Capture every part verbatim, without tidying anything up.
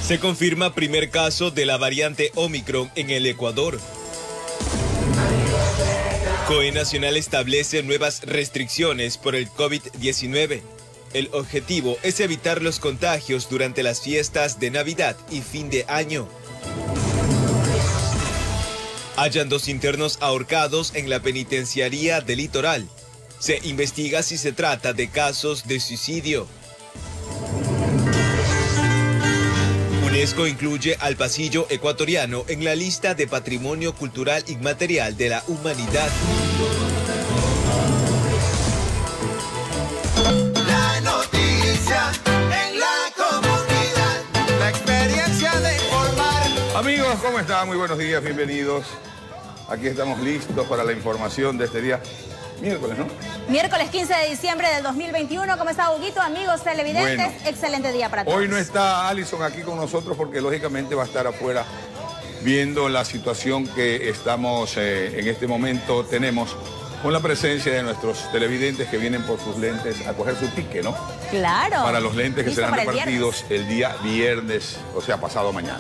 Se confirma primer caso de la variante Omicron en el Ecuador. COE Nacional establece nuevas restricciones por el COVID diecinueve. El objetivo es evitar los contagios durante las fiestas de Navidad y fin de año. Hallan dos internos ahorcados en la penitenciaría del Litoral. Se investiga si se trata de casos de suicidio. UNESCO incluye al pasillo ecuatoriano en la lista de Patrimonio Cultural Inmaterial de la Humanidad. La noticia en la comunidad, la experiencia de informar. Amigos, ¿cómo están? Muy buenos días, bienvenidos. Aquí estamos listos para la información de este día. Miércoles, ¿no? Miércoles quince de diciembre del dos mil veintiuno. ¿Cómo está, Huguito? Amigos televidentes, bueno, excelente día para todos. Hoy no está Alison aquí con nosotros porque lógicamente va a estar afuera viendo la situación que estamos eh, en este momento tenemos con la presencia de nuestros televidentes que vienen por sus lentes a coger su ticket, ¿no? Claro. Para los lentes que serán repartidos el, el día viernes, o sea, pasado mañana.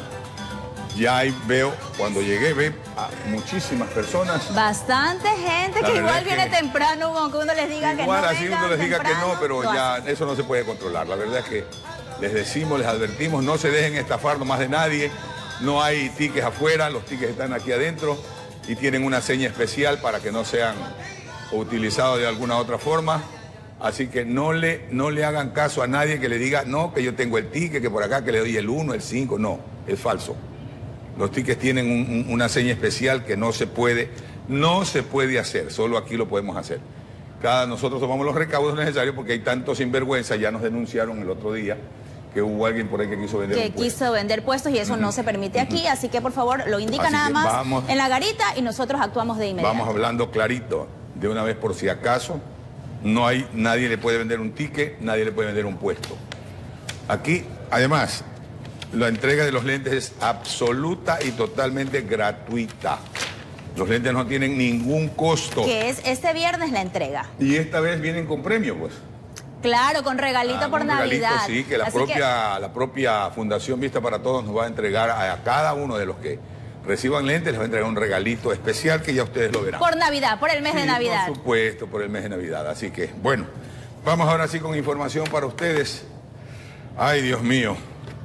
Ya ahí veo, cuando llegué, ve a muchísimas personas. Bastante gente la que igual viene que temprano, aunque uno les diga que no. Igual así uno les diga temprano, que no, pero ya hace. Eso no se puede controlar. La verdad es que les decimos, les advertimos, no se dejen estafar nomás de nadie. No hay tickets afuera, los tickets están aquí adentro y tienen una seña especial para que no sean utilizados de alguna otra forma. Así que no le, no le hagan caso a nadie que le diga, no, que yo tengo el ticket, que por acá que le doy el uno, el cinco. No, es falso. Los tickets tienen un, un, una seña especial que no se puede, no se puede hacer, solo aquí lo podemos hacer. Cada nosotros tomamos los recaudos necesarios porque hay tantos sinvergüenza, ya nos denunciaron el otro día que hubo alguien por ahí que quiso vender que un puesto. quiso vender puestos y eso uh-huh. no se permite aquí, uh-huh. así que por favor lo indica así nada más vamos, en la garita y nosotros actuamos de inmediato. Vamos hablando clarito, de una vez por si acaso, no hay, nadie le puede vender un ticket, nadie le puede vender un puesto. Aquí, además, la entrega de los lentes es absoluta y totalmente gratuita. Los lentes no tienen ningún costo. Que es este viernes la entrega. Y esta vez vienen con premio, pues. Claro, con regalito ah, por con Navidad. Regalito, sí, que la propia, que la propia Fundación Vista para Todos nos va a entregar a, a cada uno de los que reciban lentes, les va a entregar un regalito especial que ya ustedes lo verán. Por Navidad, por el mes sí, de Navidad. Por supuesto, por el mes de Navidad. Así que, bueno, vamos ahora sí con información para ustedes. Ay, Dios mío.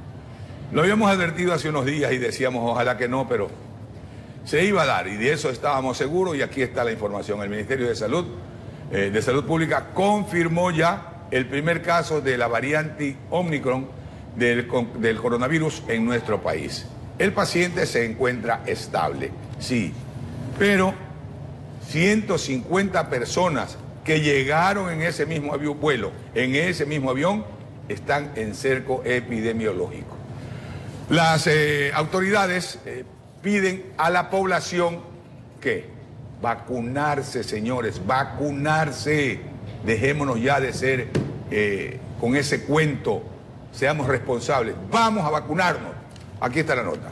Lo habíamos advertido hace unos días y decíamos ojalá que no, pero se iba a dar y de eso estábamos seguros y aquí está la información. El Ministerio de Salud, eh, de Salud Pública confirmó ya el primer caso de la variante Omicron del, del coronavirus en nuestro país. El paciente se encuentra estable, sí, pero ciento cincuenta personas que llegaron en ese mismo avión, vuelo, en ese mismo avión, están en cerco epidemiológico. Las eh, autoridades eh, piden a la población que vacunarse, señores, vacunarse. Dejémonos ya de ser eh, con ese cuento, seamos responsables. Vamos a vacunarnos. Aquí está la nota.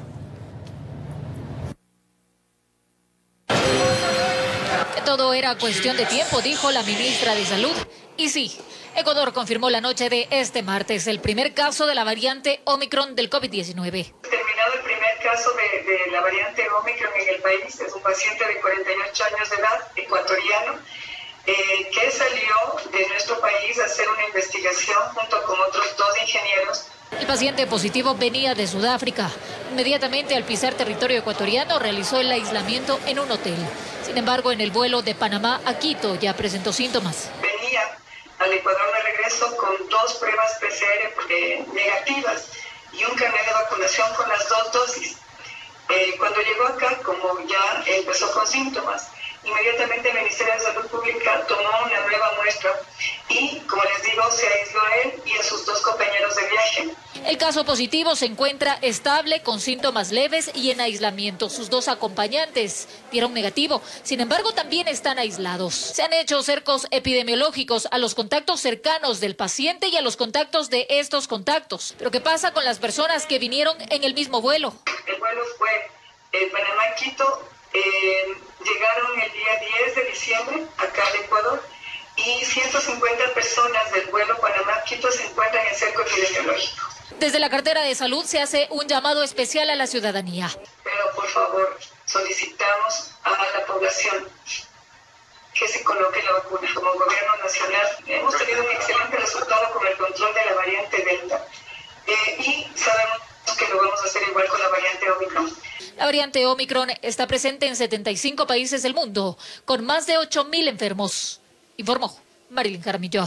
Todo era cuestión de tiempo, dijo la ministra de Salud. Y sí, Ecuador confirmó la noche de este martes el primer caso de la variante Omicron del COVID diecinueve. Terminado el primer caso de, de la variante Omicron en el país, es un paciente de cuarenta y ocho años de edad, ecuatoriano, eh, que salió de nuestro país a hacer una investigación junto con otros dos ingenieros. El paciente positivo venía de Sudáfrica. Inmediatamente al pisar territorio ecuatoriano realizó el aislamiento en un hotel. Sin embargo, en el vuelo de Panamá a Quito ya presentó síntomas. Venía al Ecuador de regreso con dos pruebas P C R negativas y un carnet de vacunación con las dos dosis. Eh, cuando llegó acá, como ya empezó con síntomas, inmediatamente el Ministerio de Salud Pública tomó una nueva muestra y, como les digo, se aisló a él y a sus dos compañeros de viaje. El caso positivo se encuentra estable, con síntomas leves y en aislamiento. Sus dos acompañantes dieron negativo, sin embargo también están aislados. Se han hecho cercos epidemiológicos a los contactos cercanos del paciente y a los contactos de estos contactos. Pero ¿qué pasa con las personas que vinieron en el mismo vuelo? El vuelo fue eh, Panamá-Quito, eh, llegaron el día diez de diciembre acá al Ecuador y ciento cincuenta personas del vuelo Panamá-Quito se encuentran en cerco epidemiológico. Desde la cartera de salud se hace un llamado especial a la ciudadanía. Pero por favor, solicitamos a la población que se coloque la vacuna. Como gobierno nacional hemos tenido un excelente resultado con el control de la variante Delta eh, y sabemos que lo vamos a hacer igual con la variante Omicron. La variante Omicron está presente en setenta y cinco países del mundo, con más de ocho mil enfermos. Informó Marilyn Jaramillo.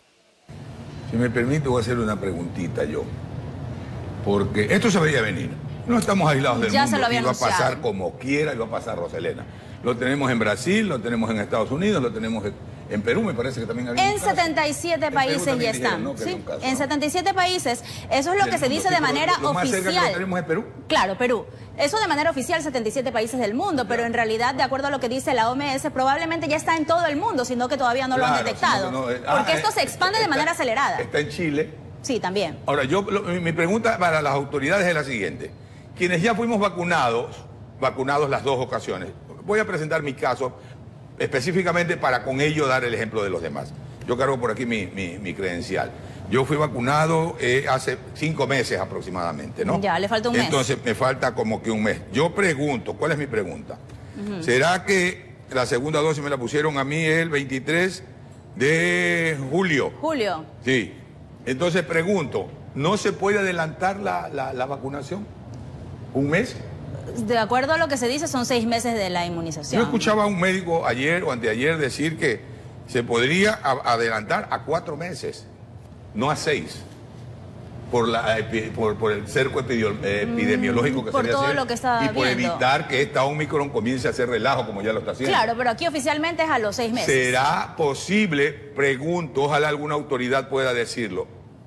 Si me permite, voy a hacer una preguntita yo. Porque esto se veía venir. No estamos aislados del ya mundo. Se lo había iba anunciado. a pasar como quiera, iba a pasar Roselena. Lo tenemos en Brasil, lo tenemos en Estados Unidos, lo tenemos en Perú, me parece que también había En setenta y siete en países ya están. Dijeron, ¿no? Sí, caso, en ¿no? setenta y siete países. Eso es lo del que se dice de manera lo, lo más oficial. Cerca que lo tenemos es Perú. Claro, Perú. Eso de manera oficial, setenta y siete países del mundo, pero en realidad, de acuerdo a lo que dice la O M S, probablemente ya está en todo el mundo, sino que todavía no claro, lo han detectado. No, eh, porque ah, esto se expande está, de manera acelerada. Está en Chile. Sí, también. Ahora, yo lo, mi pregunta para las autoridades es la siguiente. Quienes ya fuimos vacunados, vacunados las dos ocasiones, voy a presentar mi caso específicamente para con ello dar el ejemplo de los demás. Yo cargo por aquí mi, mi, mi credencial. Yo fui vacunado eh, hace cinco meses aproximadamente, ¿no? Ya, le falta un mes. Entonces me falta como que un mes. Yo pregunto, ¿cuál es mi pregunta? Uh-huh. ¿Será que la segunda dosis me la pusieron a mí el veintitrés de julio? Julio. Sí. Entonces pregunto, ¿no se puede adelantar la, la, la vacunación? ¿Un mes? De acuerdo a lo que se dice, son seis meses de la inmunización. Yo escuchaba a un médico ayer o anteayer decir que se podría adelantar a cuatro meses, no a seis, por, la, por, por el cerco epidemiológico que mm, por se le todo hace lo que está y por viendo. evitar que esta Omicron comience a hacer relajo como ya lo está haciendo. Claro, pero aquí oficialmente es a los seis meses. ¿Será posible, pregunto, ojalá alguna autoridad pueda decirlo,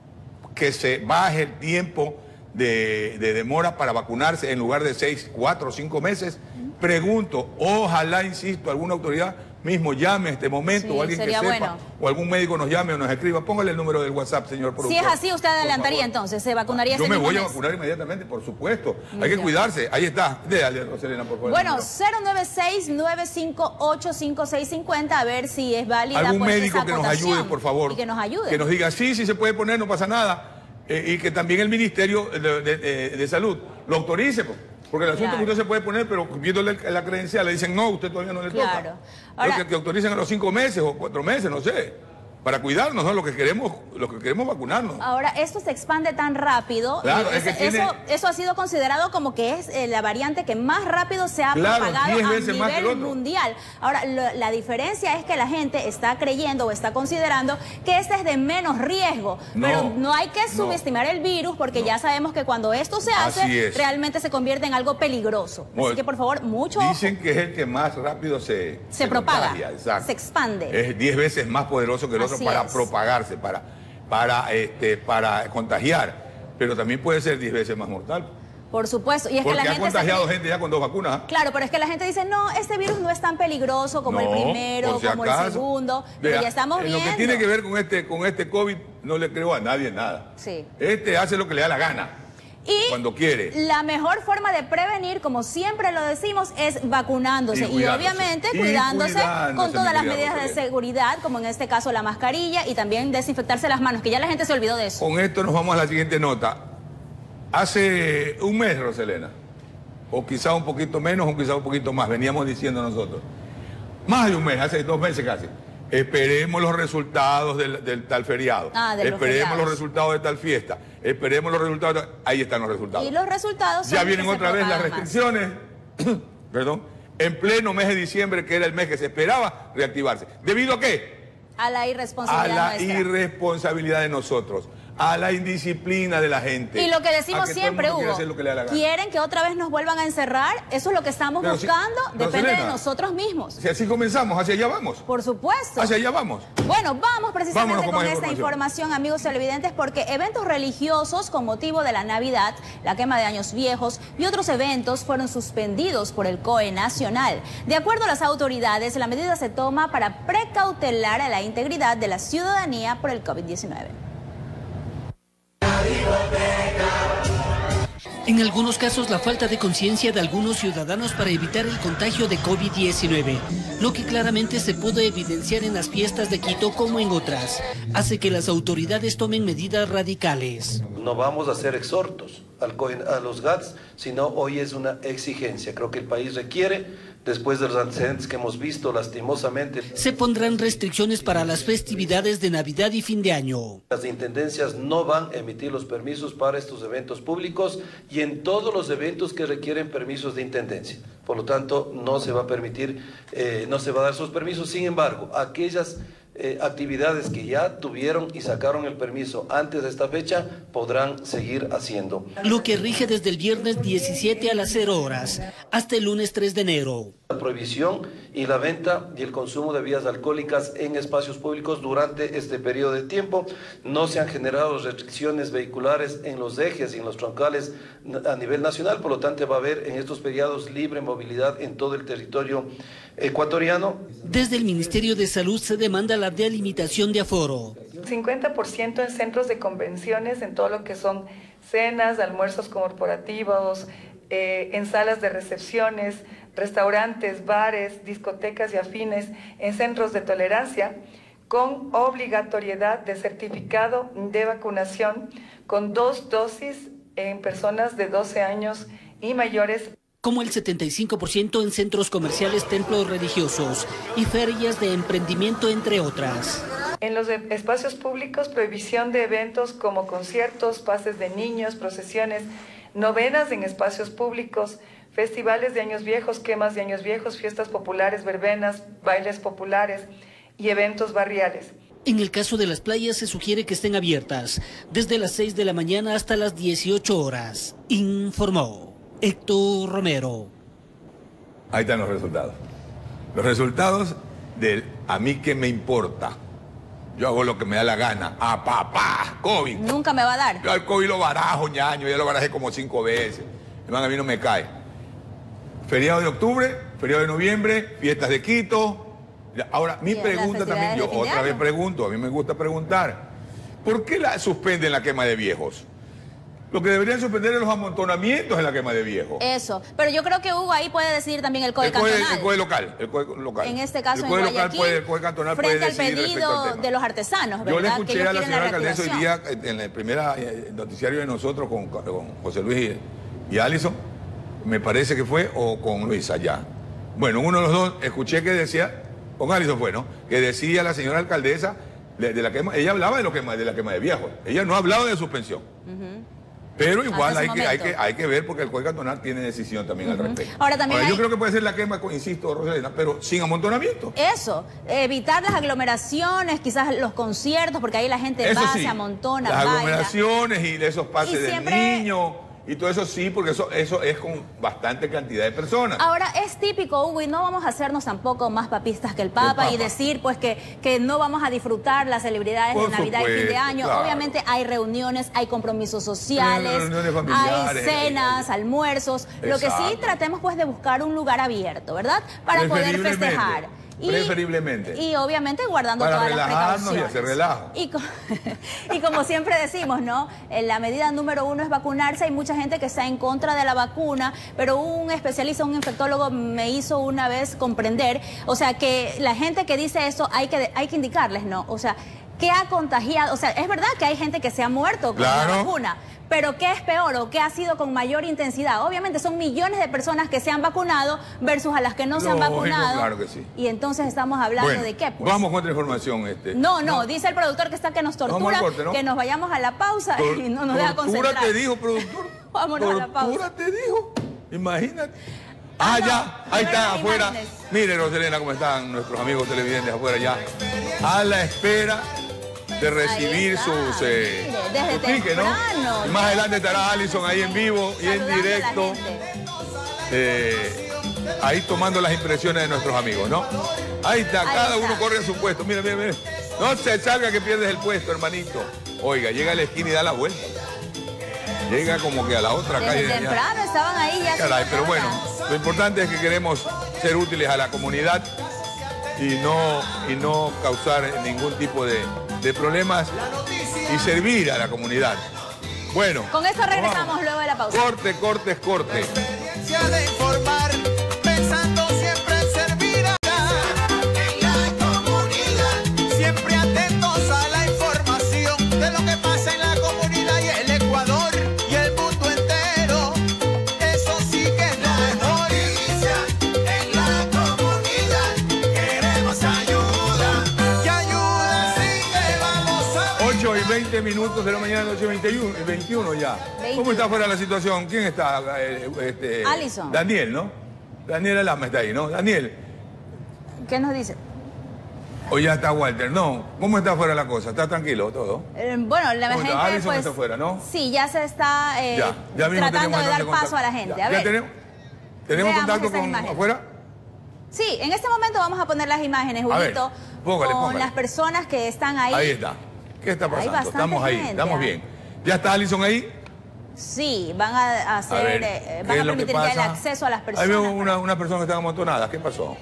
que se baje el tiempo de, de demora para vacunarse en lugar de seis, cuatro o cinco meses? Pregunto, ojalá, insisto, alguna autoridad mismo llame en este momento, sí, o alguien que sepa, bueno. o algún médico nos llame o nos escriba. Póngale el número del WhatsApp, señor productor. Si es así, usted adelantaría entonces, se vacunaría. Yo ese me mismo voy mes. a vacunar inmediatamente, por supuesto. Hay que cuidarse. Ahí está. Dale, Roselena, por favor. Bueno, cero nueve seis, nueve cinco ocho, cinco seis cinco cero, a ver si es válida. Algún pues, médico esa que nos ayude, por favor. Y que nos ayude. Que nos diga, sí, sí se puede poner, no pasa nada. Eh, y que también el Ministerio de, de, de, de Salud lo autorice, pues. Porque el asunto claro. es que usted se puede poner, pero viéndole la credencial le dicen, no, usted todavía no le claro. toca. Ahora, que, que autoricen a los cinco meses o cuatro meses, no sé, para cuidarnos, ¿no? Lo que queremos, lo que queremos vacunarnos. Ahora, esto se expande tan rápido. Claro, es, es que tiene... eso, eso ha sido considerado como que es eh, la variante que más rápido se ha claro, propagado diez a veces más que el nivel otro. mundial. Ahora, lo, la diferencia es que la gente está creyendo o está considerando que este es de menos riesgo. No, pero no hay que no, subestimar el virus porque no. ya sabemos que cuando esto se hace, realmente se convierte en algo peligroso. Bueno, así que, por favor, mucho Dicen ojo. que es el que más rápido se, se, se propaga, contagia, exacto. se expande. Es diez veces más poderoso que el otro así para es. propagarse, para, para, este, para contagiar. Pero también puede ser diez veces más mortal. Por supuesto. Y es Porque que la ha gente contagiado se... gente ya con dos vacunas. Claro, pero es que la gente dice, no, este virus no es tan peligroso como no, el primero, si como acaso. el segundo. Vea, Pero ya estamos en viendo. lo que tiene que ver con este, con este COVID, no le creo a nadie nada. Sí. Este hace lo que le da la gana. Y cuando quiere. La mejor forma de prevenir, como siempre lo decimos, es vacunándose. Y, y obviamente y cuidándose, cuidándose con todas las cuidado, medidas de seguridad, como en este caso la mascarilla y también desinfectarse las manos, que ya la gente se olvidó de eso. Con esto nos vamos a la siguiente nota. Hace un mes, Roselena, o quizá un poquito menos, o quizá un poquito más, veníamos diciendo nosotros. Más de un mes, hace dos meses casi. Esperemos los resultados del, del tal feriado. Ah, de los Esperemos feriados. los resultados de tal fiesta. Esperemos los resultados. De... Ahí están los resultados. Y los resultados son ya vienen otra vez las más. restricciones. Perdón. En pleno mes de diciembre, que era el mes que se esperaba reactivarse. ¿Debido a qué? A la irresponsabilidad A la nuestra. irresponsabilidad de nosotros. A la indisciplina de la gente. Y lo que decimos que siempre, Hugo, que le da quieren que otra vez nos vuelvan a encerrar, eso es lo que estamos Pero buscando, si, depende Roselena, de nosotros mismos. Si así comenzamos, hacia allá vamos. Por supuesto. Hacia allá vamos. Bueno, vamos precisamente con, con esta información. información, amigos televidentes, porque eventos religiosos con motivo de la Navidad, la quema de años viejos y otros eventos fueron suspendidos por el C O E nacional. De acuerdo a las autoridades, la medida se toma para precautelar a la integridad de la ciudadanía por el COVID diecinueve. En algunos casos, la falta de conciencia de algunos ciudadanos para evitar el contagio de COVID diecinueve, lo que claramente se pudo evidenciar en las fiestas de Quito como en otras, hace que las autoridades tomen medidas radicales. No vamos a hacer exhortos a los G A Ts, sino hoy es una exigencia. Creo que el país requiere, después de los antecedentes que hemos visto lastimosamente. Se pondrán restricciones para las festividades de Navidad y fin de año. Las intendencias no van a emitir los permisos para estos eventos públicos y en todos los eventos que requieren permisos de intendencia. Por lo tanto, no se va a permitir, eh, no se va a dar esos permisos. Sin embargo, aquellas eh, actividades que ya tuvieron y sacaron el permiso antes de esta fecha podrán seguir haciendo. Lo que rige desde el viernes diecisiete a las cero horas hasta el lunes tres de enero. La prohibición y la venta y el consumo de bebidas alcohólicas en espacios públicos durante este periodo de tiempo. No se han generado restricciones vehiculares en los ejes y en los troncales a nivel nacional, por lo tanto va a haber en estos periodos libre movilidad en todo el territorio ecuatoriano. Desde el Ministerio de Salud se demanda la delimitación de aforo. cincuenta por ciento en centros de convenciones, en todo lo que son cenas, almuerzos corporativos, eh, en salas de recepciones, restaurantes, bares, discotecas y afines, en centros de tolerancia, con obligatoriedad de certificado de vacunación con dos dosis en personas de doce años y mayores. Como el setenta y cinco por ciento en centros comerciales, templos religiosos y ferias de emprendimiento, entre otras. En los espacios públicos, prohibición de eventos como conciertos, pases de niños, procesiones, novenas en espacios públicos, festivales de años viejos, quemas de años viejos, fiestas populares, verbenas, bailes populares y eventos barriales. En el caso de las playas se sugiere que estén abiertas desde las seis de la mañana hasta las dieciocho horas, informó Héctor Romero. Ahí están los resultados. Los resultados del a mí que me importa. Yo hago lo que me da la gana. ¡Ah, papá! COVID. Nunca me va a dar. Yo al COVID lo barajo, ñaño. Ya lo barajé como cinco veces. Hermano, a mí no me cae. Feriado de octubre, feriado de noviembre, fiestas de Quito. Ahora, mi pregunta también, yo otra vez pregunto, a mí me gusta preguntar. ¿Por qué la suspenden la quema de viejos? Lo que deberían suspender es los amontonamientos en la quema de viejos. Eso. Pero yo creo que Hugo ahí puede decidir también el COE cantonal. El COE local. El COE local. En este caso, el COE en local Guayaquil, puede, el COE cantonal frente puede al decidir pedido al tema. de los artesanos, ¿verdad? Yo le escuché a la señora la alcaldesa hoy día en el primer noticiario de nosotros con, con José Luis y, y Alison, me parece que fue, o con Luis allá. Bueno, uno de los dos escuché que decía, con Alison fue, ¿no? Que decía la señora alcaldesa de, de la quema, ella hablaba de, lo quema, de la quema de viejos, ella no hablaba de suspensión. Uh-huh. Pero igual hay que, hay, que, hay que ver porque el COE cantonal tiene decisión también uh-huh. al respecto. Ahora, también Ahora, hay... yo creo que puede ser la quema, insisto, Rosalena, pero sin amontonamiento. Eso, evitar las aglomeraciones, quizás los conciertos, porque ahí la gente eso va, sí, se amontona, las baila. aglomeraciones y de esos pases y siempre... del niño y todo eso sí, porque eso, eso es con bastante cantidad de personas. Ahora, es típico, Hugo, y no vamos a hacernos tampoco más papistas que el Papa, el Papa. y decir pues que, que no vamos a disfrutar las celebridades Por de Navidad supuesto, y fin de año. Claro. Obviamente hay reuniones, hay compromisos sociales, hay cenas, almuerzos. Exacto. Lo que sí tratemos pues de buscar un lugar abierto, ¿verdad? Para poder festejar. Y, preferiblemente. Y obviamente guardando Para todas las precauciones. y hacer relajo. Y, co y como siempre decimos, ¿no? La medida número uno es vacunarse. Hay mucha gente que está en contra de la vacuna, pero un especialista, un infectólogo me hizo una vez comprender, o sea, que la gente que dice eso hay que, hay que indicarles, ¿no? O sea, ¿qué ha contagiado? O sea, es verdad que hay gente que se ha muerto con claro. la vacuna. Pero ¿qué es peor o qué ha sido con mayor intensidad? Obviamente son millones de personas que se han vacunado versus a las que no Lógico, se han vacunado. Claro que sí. Y entonces estamos hablando bueno, de qué, pues. Vamos con otra información. Este. No, no, no, dice el productor que está que nos tortura, corte, ¿no? que nos vayamos a la pausa Tor y no nos deja concentrar. ¿Tortura te dijo, productor? Vámonos a la pausa. ¿Tortura te dijo? Imagínate. Ah, ah no, ya, ahí está, afuera. Mire, Rosalena, cómo están nuestros amigos televidentes afuera ya. A la espera de recibir sus, eh, Desde sus tickets, ¿no? Y más adelante estará Alison ahí en vivo y en directo, eh, ahí tomando las impresiones de nuestros amigos, ¿no? Ahí está, ahí cada está. uno corre a su puesto. Mira, mira, mira. No se salga que pierdes el puesto, hermanito. Oiga, llega a la esquina y da la vuelta. Llega como que a la otra Desde calle. temprano ya. Estaban ahí ya. Caray, pero bueno, lo importante es que queremos ser útiles a la comunidad y no, y no causar ningún tipo de, de problemas y servir a la comunidad. Bueno. Con esto regresamos vamos. luego de la pausa. Corte, corte, es corte. La experiencia de informar, pensando siempre en servir a en la comunidad. Siempre atentos a la información de lo que pasa en la comunidad y el Ecuador y el mundo entero. Eso sí que es lo mejor. En la comunidad queremos ayuda. Y ayuda sí que vamos a ver. ocho y veinte minutos de la mañana, ocho y veintiuno ya. veinte. ¿Cómo está fuera la situación? ¿Quién está? Eh, este, Alison. Daniel, ¿no? Daniel Alama está ahí, ¿no? Daniel. ¿Qué nos dice? O ya está Walter. No. ¿Cómo está fuera la cosa? ¿Está tranquilo todo? Eh, bueno, la ¿Cómo gente está? Alison pues, está fuera, ¿no? Sí, ya se está eh, Ya, ya mismo tratando tenemos de dar entonces paso a la gente. Ya, A ya ver, tenemos, ¿tenemos veamos contacto estas con imágenes. afuera? Sí, en este momento vamos a poner las imágenes, A ver, Julito, póngale, con póngale. las personas que están ahí. Ahí está. ¿Qué está Hay pasando? bastante Estamos ahí, gente, estamos ¿ah? bien. ¿Ya está Alison ahí? Sí, van a hacer, A ver, eh, ¿qué van es a lo que permitir ya el pasa? acceso a las Ahí personas. veo una, una persona que está amontonada. ¿Qué pasó?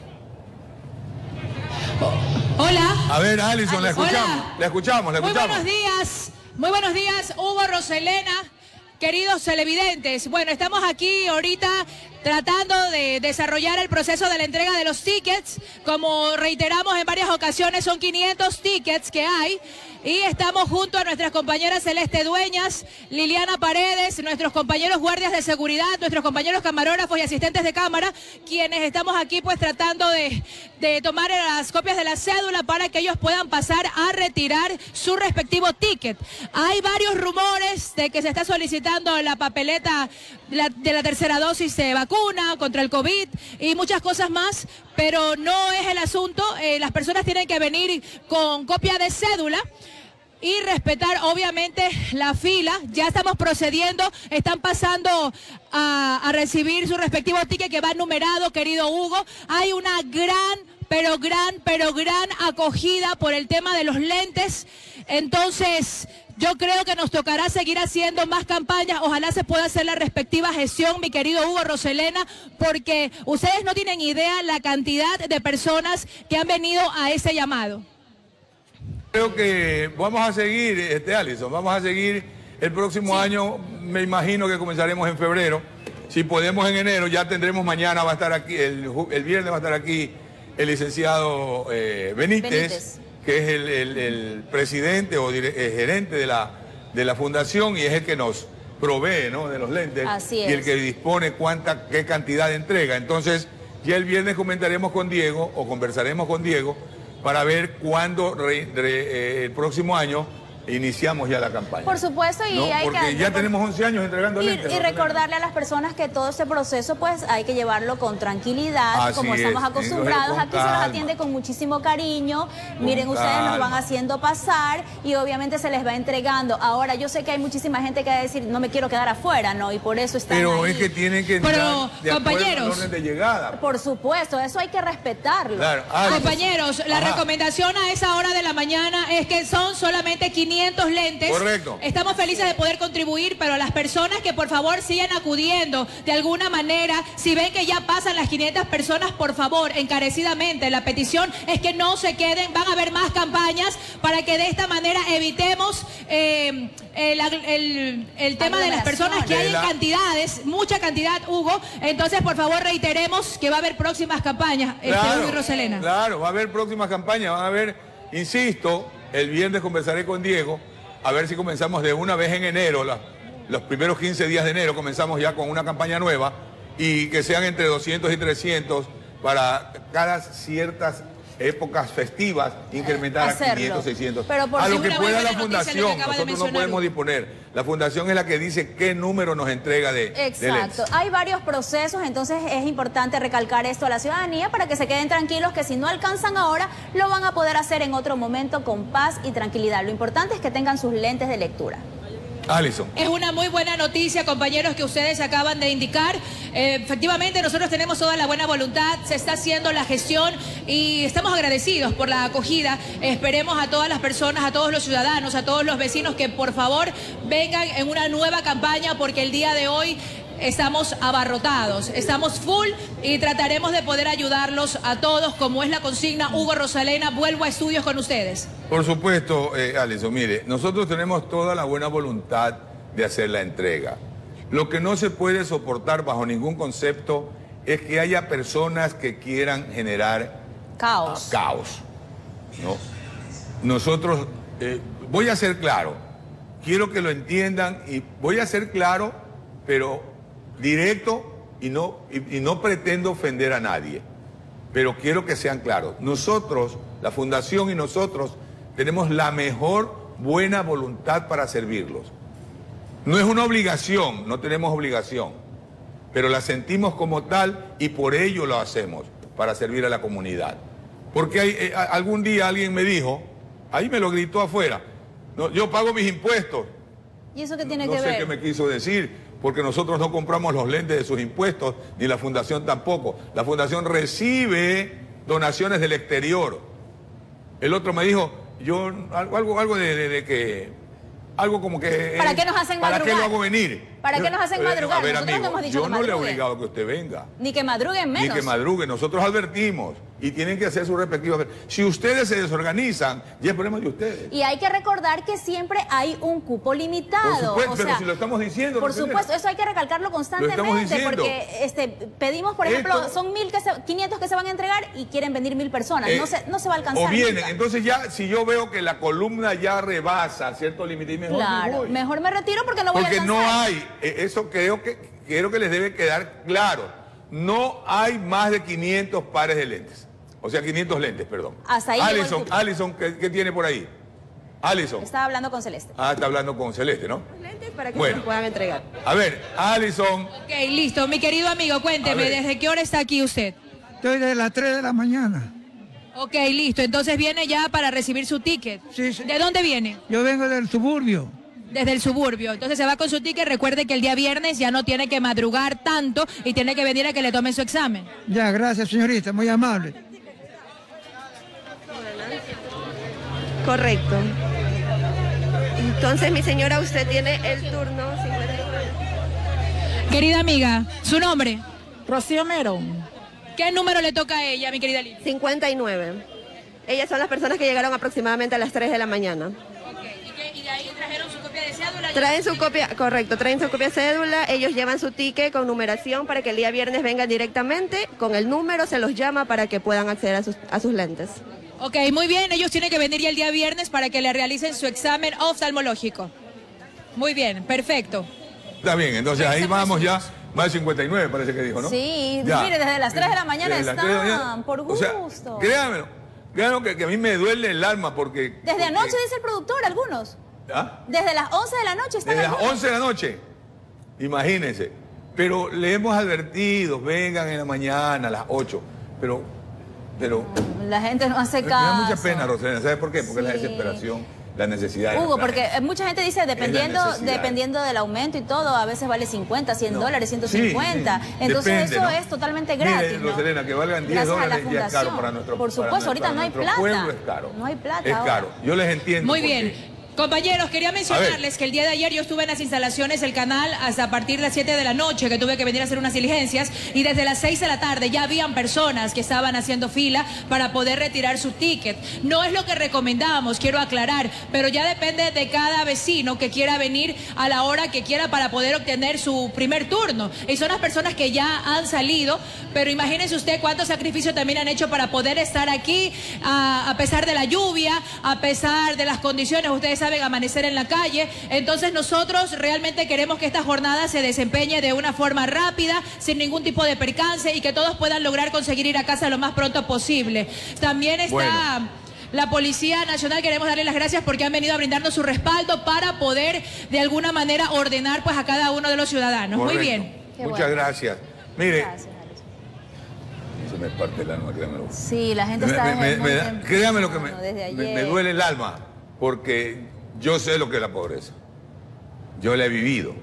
Hola. A ver, Alison, la escuchamos. Hola. La escuchamos, la Muy escuchamos. buenos días. Muy buenos días, Hugo, Roselena, queridos televidentes. Bueno, estamos aquí ahorita tratando de desarrollar el proceso de la entrega de los tickets. Como reiteramos en varias ocasiones, son quinientos tickets que hay. Y estamos junto a nuestras compañeras Celeste Dueñas, Liliana Paredes, nuestros compañeros guardias de seguridad, nuestros compañeros camarógrafos y asistentes de cámara, quienes estamos aquí pues tratando de, de tomar las copias de la cédula para que ellos puedan pasar a retirar su respectivo ticket. Hay varios rumores de que se está solicitando la papeleta de la, de la tercera dosis de vacuna contra el COVID y muchas cosas más, pero no es el asunto. Eh, las personas tienen que venir con copia de cédula y respetar obviamente la fila. Ya estamos procediendo, están pasando a, a recibir su respectivo ticket que va numerado, querido Hugo. Hay una gran, pero gran, pero gran acogida por el tema de los lentes. Entonces, yo creo que nos tocará seguir haciendo más campañas. Ojalá se pueda hacer la respectiva gestión, mi querido Hugo, Roselena, porque ustedes no tienen idea la cantidad de personas que han venido a ese llamado. Creo que vamos a seguir, este Alison, vamos a seguir el próximo sí. año. Me imagino que comenzaremos en febrero. Si podemos en enero, ya tendremos mañana, va a estar aquí, el, el viernes va a estar aquí el licenciado eh, Benítez, Benítez, que es el, el, el presidente o dire, el gerente de la, de la fundación y es el que nos provee, ¿no?, de los lentes. Así y es. el que dispone cuánta, qué cantidad de entrega. Entonces, ya el viernes comentaremos con Diego o conversaremos con Diego para ver cuándo re, re, eh, el próximo año iniciamos ya la campaña. Por supuesto, y ¿no? hay Porque que... ya tenemos once años entregando y, lentes. Y ¿no? recordarle a las personas que todo este proceso pues hay que llevarlo con tranquilidad, Así como es, estamos acostumbrados. con Aquí se los calma. atiende con muchísimo cariño. Con Miren, ustedes calma. nos van haciendo pasar y obviamente se les va entregando. Ahora, yo sé que hay muchísima gente que va a decir, no me quiero quedar afuera, ¿no? Y por eso están Pero ahí. es que tienen que entrar Pero, de compañeros, acuerdo al orden de llegada. Por supuesto, eso hay que respetarlo. Claro. Ah, compañeros, la ajá. recomendación a esa hora de la mañana es que son solamente quinientos lentes. Correcto. Estamos felices de poder contribuir, pero a las personas que por favor sigan acudiendo de alguna manera, si ven que ya pasan las quinientas personas, por favor, encarecidamente, la petición es que no se queden, van a haber más campañas para que de esta manera evitemos eh, el, el, el tema de las personas que hay en cantidades, mucha cantidad, Hugo. Entonces, por favor, reiteremos que va a haber próximas campañas, Claro, este, Hugo y Roselena. Claro, va a haber próximas campañas, van a haber, insisto, el viernes conversaré con Diego, a ver si comenzamos de una vez en enero, la, los primeros quince días de enero comenzamos ya con una campaña nueva y que sean entre doscientos y trescientos para cada ciertas épocas festivas incrementar Hacerlo. a quinientos, seiscientos. Pero por a lo si que una pueda buena la noticia lo que fundación, acaba de nosotros no mencionar podemos Hugo. disponer. La fundación es la que dice qué número nos entrega de, de Exacto. lentes. Hay varios procesos, entonces es importante recalcar esto a la ciudadanía para que se queden tranquilos que si no alcanzan ahora, lo van a poder hacer en otro momento con paz y tranquilidad. Lo importante es que tengan sus lentes de lectura. Alison. Es una muy buena noticia, compañeros, que ustedes acaban de indicar. Eh, efectivamente, nosotros tenemos toda la buena voluntad, se está haciendo la gestión y estamos agradecidos por la acogida. Esperemos a todas las personas, a todos los ciudadanos, a todos los vecinos que por favor vengan en una nueva campaña porque el día de hoy estamos abarrotados, estamos full y trataremos de poder ayudarlos a todos como es la consigna. Hugo, Roselena, vuelvo a estudios con ustedes. Por supuesto, eh, Alison, mire, nosotros tenemos toda la buena voluntad de hacer la entrega. Lo que no se puede soportar bajo ningún concepto es que haya personas que quieran generar caos. caos, ¿no? Nosotros, eh, voy a ser claro, quiero que lo entiendan y voy a ser claro, pero directo y no, y, y no pretendo ofender a nadie, pero quiero que sean claros. Nosotros, la Fundación y nosotros, tenemos la mejor buena voluntad para servirlos. No es una obligación, no tenemos obligación, pero la sentimos como tal y por ello lo hacemos, para servir a la comunidad. Porque hay, eh, algún día alguien me dijo, ahí me lo gritó afuera, no, yo pago mis impuestos. ¿Y eso qué tiene no que sé ver? qué me quiso decir, porque nosotros no compramos los lentes de sus impuestos, ni la Fundación tampoco. La Fundación recibe donaciones del exterior. El otro me dijo, yo, algo, algo de, de, de que, algo como que... ¿Para eh, qué nos hacen ¿Para madrugar? qué lo hago venir? ¿Para qué nos hacen Eh, madrugar? A ver, Nosotros amigo, no hemos dicho yo que no le he madruguen. obligado a que usted venga. Ni que madruguen menos. Ni que madruguen. Nosotros advertimos y tienen que hacer su respectiva... Si ustedes se desorganizan, ya es problema de ustedes. Y hay que recordar que siempre hay un cupo limitado. Por supuesto, o pero sea, si lo estamos diciendo. Por Roselena. supuesto, eso hay que recalcarlo constantemente. diciendo. Porque este, pedimos, por ejemplo, Esto- son mil que se, quinientos que se van a entregar y quieren venir mil personas. Eh, no, se, no se va a alcanzar. O vienen, nunca. entonces ya, si yo veo que la columna ya rebasa cierto límite, mejor me Claro, voy. mejor me retiro porque no voy Porque a no alcanzar. hay, eh, eso creo que, quiero que les debe quedar claro, no hay más de quinientos pares de lentes. O sea, quinientos lentes, perdón. Hasta ahí llegó el Alison, cupo. Alison, ¿qué, qué tiene por ahí? Alison. Estaba hablando con Celeste. Ah, está hablando con Celeste, ¿no? Lentes para que Bueno. se los puedan entregar. A ver, Alison. Ok, listo. Mi querido amigo, A cuénteme, ver. ¿desde qué hora está aquí usted? Estoy desde las tres de la mañana. Ok, listo. Entonces viene ya para recibir su ticket. Sí, sí. ¿De dónde viene? Yo vengo del suburbio. Desde el suburbio. Entonces se va con su ticket. Recuerde que el día viernes ya no tiene que madrugar tanto y tiene que venir a que le tomen su examen. Ya, gracias señorita, muy amable. Correcto. Entonces, mi señora, usted tiene el turno cincuenta y nueve. Querida amiga, ¿su nombre? Rocío Mero. ¿Qué número le toca a ella, mi querida Lili? cincuenta y nueve. Ellas son las personas que llegaron aproximadamente a las tres de la mañana. ¿Y, qué- y de ahí trajeron su copia de cédula? Traen su copia, correcto, traen su copia de cédula, ellos llevan su ticket con numeración para que el día viernes vengan directamente, con el número se los llama para que puedan acceder a sus, a sus lentes. Ok, muy bien. Ellos tienen que venir ya el día viernes para que le realicen su examen oftalmológico. Muy bien, perfecto. Está bien, entonces ahí vamos ya, más de cincuenta y nueve parece que dijo, ¿no? Sí, Ya. mire, desde las tres de la mañana Desde las tres de la están, mañana. por O sea, gusto. créanmelo, créanlo que, que a mí me duele el alma porque... Desde porque- anoche, dice el productor, algunos. ¿Ah? Desde las once de la noche están Desde las algunos. once de la noche, imagínense. Pero le hemos advertido, vengan en la mañana a las ocho, pero... pero La gente no hace me caso. da mucha pena, Roselena, ¿sabes por qué? Porque la Sí. desesperación, la necesidad... de Hugo, la porque gente. eh, mucha gente dice, dependiendo necesidad. dependiendo del aumento y todo, a veces vale cincuenta, cien No. dólares, ciento cincuenta. Sí, sí. Entonces Depende, eso ¿no? es totalmente gratis, Mire, ¿no? Roselena, que valgan diez Gracias a la dólares ya es caro fundación. para nuestro Por para supuesto, ahorita para no hay nuestro plata. pueblo es caro. No hay plata Es ahora. caro, yo les entiendo. Muy porque- bien. Compañeros, quería mencionarles que el día de ayer yo estuve en las instalaciones del canal hasta a partir de las siete de la noche, que tuve que venir a hacer unas diligencias, y desde las seis de la tarde ya habían personas que estaban haciendo fila para poder retirar su ticket. No es lo que recomendamos, quiero aclarar, pero ya depende de cada vecino que quiera venir a la hora que quiera para poder obtener su primer turno. Y son las personas que ya han salido, pero imagínense usted cuánto sacrificio también han hecho para poder estar aquí, a, a pesar de la lluvia, a pesar de las condiciones, ustedes saben, amanecer en la calle. Entonces nosotros realmente queremos que esta jornada se desempeñe de una forma rápida, sin ningún tipo de percance, y que todos puedan lograr conseguir ir a casa lo más pronto posible. También está... Bueno. La Policía Nacional, queremos darle las gracias porque han venido a brindarnos su respaldo para poder de alguna manera ordenar pues a cada uno de los ciudadanos. Muy Correcto. bien. Qué Muchas bueno. gracias. Mire, Gracias, Alison. se me parte el alma, créamelo. Sí, la gente Me- está me- desde me- muy me da- temprano, créame lo que me, desde me- ayer. me duele el alma, porque yo sé lo que es la pobreza. Yo la he vivido.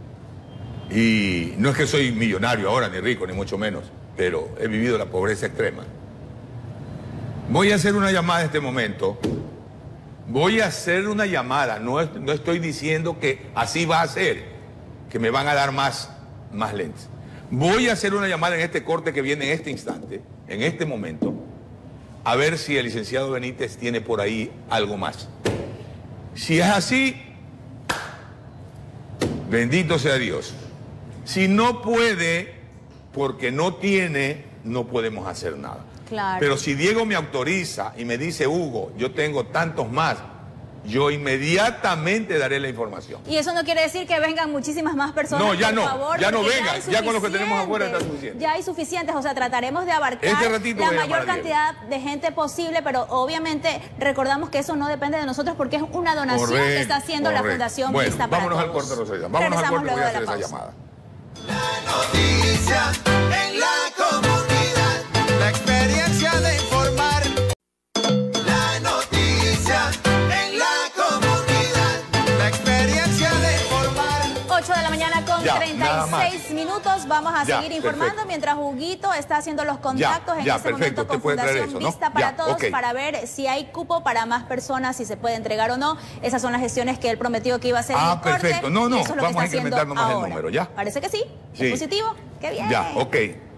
Y no es que soy millonario ahora, ni rico, ni mucho menos, pero he vivido la pobreza extrema. Voy a hacer una llamada en este momento. Voy a hacer una llamada. No, es- no estoy diciendo que así va a ser, que me van a dar más, más lentes. Voy a hacer una llamada en este corte que viene en este instante, en este momento, a ver si el licenciado Benítez tiene por ahí algo más. Si es así, Bendito sea Dios. Si no puede, porque no tiene, no podemos hacer nada. Claro. Pero si Diego me autoriza y me dice, Hugo, yo tengo tantos más, yo inmediatamente daré la información. Y eso no quiere decir que vengan muchísimas más personas. No, ya por no, favor, ya no porque vengan, ya, ya con los que tenemos afuera está suficiente. Ya hay suficientes, o sea, trataremos de abarcar Este ratito la voy a mayor llamar a cantidad de gente posible, pero obviamente recordamos que eso no depende de nosotros porque es una donación Correcto, que está haciendo correcto. la Fundación Bueno, Vista para vámonos al Todos. corte, Rosalía. Vámonos al Regresamos corte, voy a hacer luego de esa la pausa. llamada. Noticia en la comunidad, la experiencia de informar. La noticia en la comunidad, la experiencia de informar. ocho de la mañana con Ya, treinta nada y más. seis minutos. Vamos a Ya, seguir informando perfecto. mientras Huguito está haciendo los contactos Ya, en ya, este perfecto. momento Usted con puede traer Fundación eso, ¿no? Vista para Ya, Todos ok. para ver si hay cupo para más personas, si se puede entregar o no. Esas son las gestiones que él prometió que iba a hacer en Ah, el corte. perfecto. No, no, y eso es lo que vamos a está haciendo incrementar nomás el ahora. número, ¿ya? Parece que sí. Sí. ¿Es positivo? Qué bien. Ya, ok.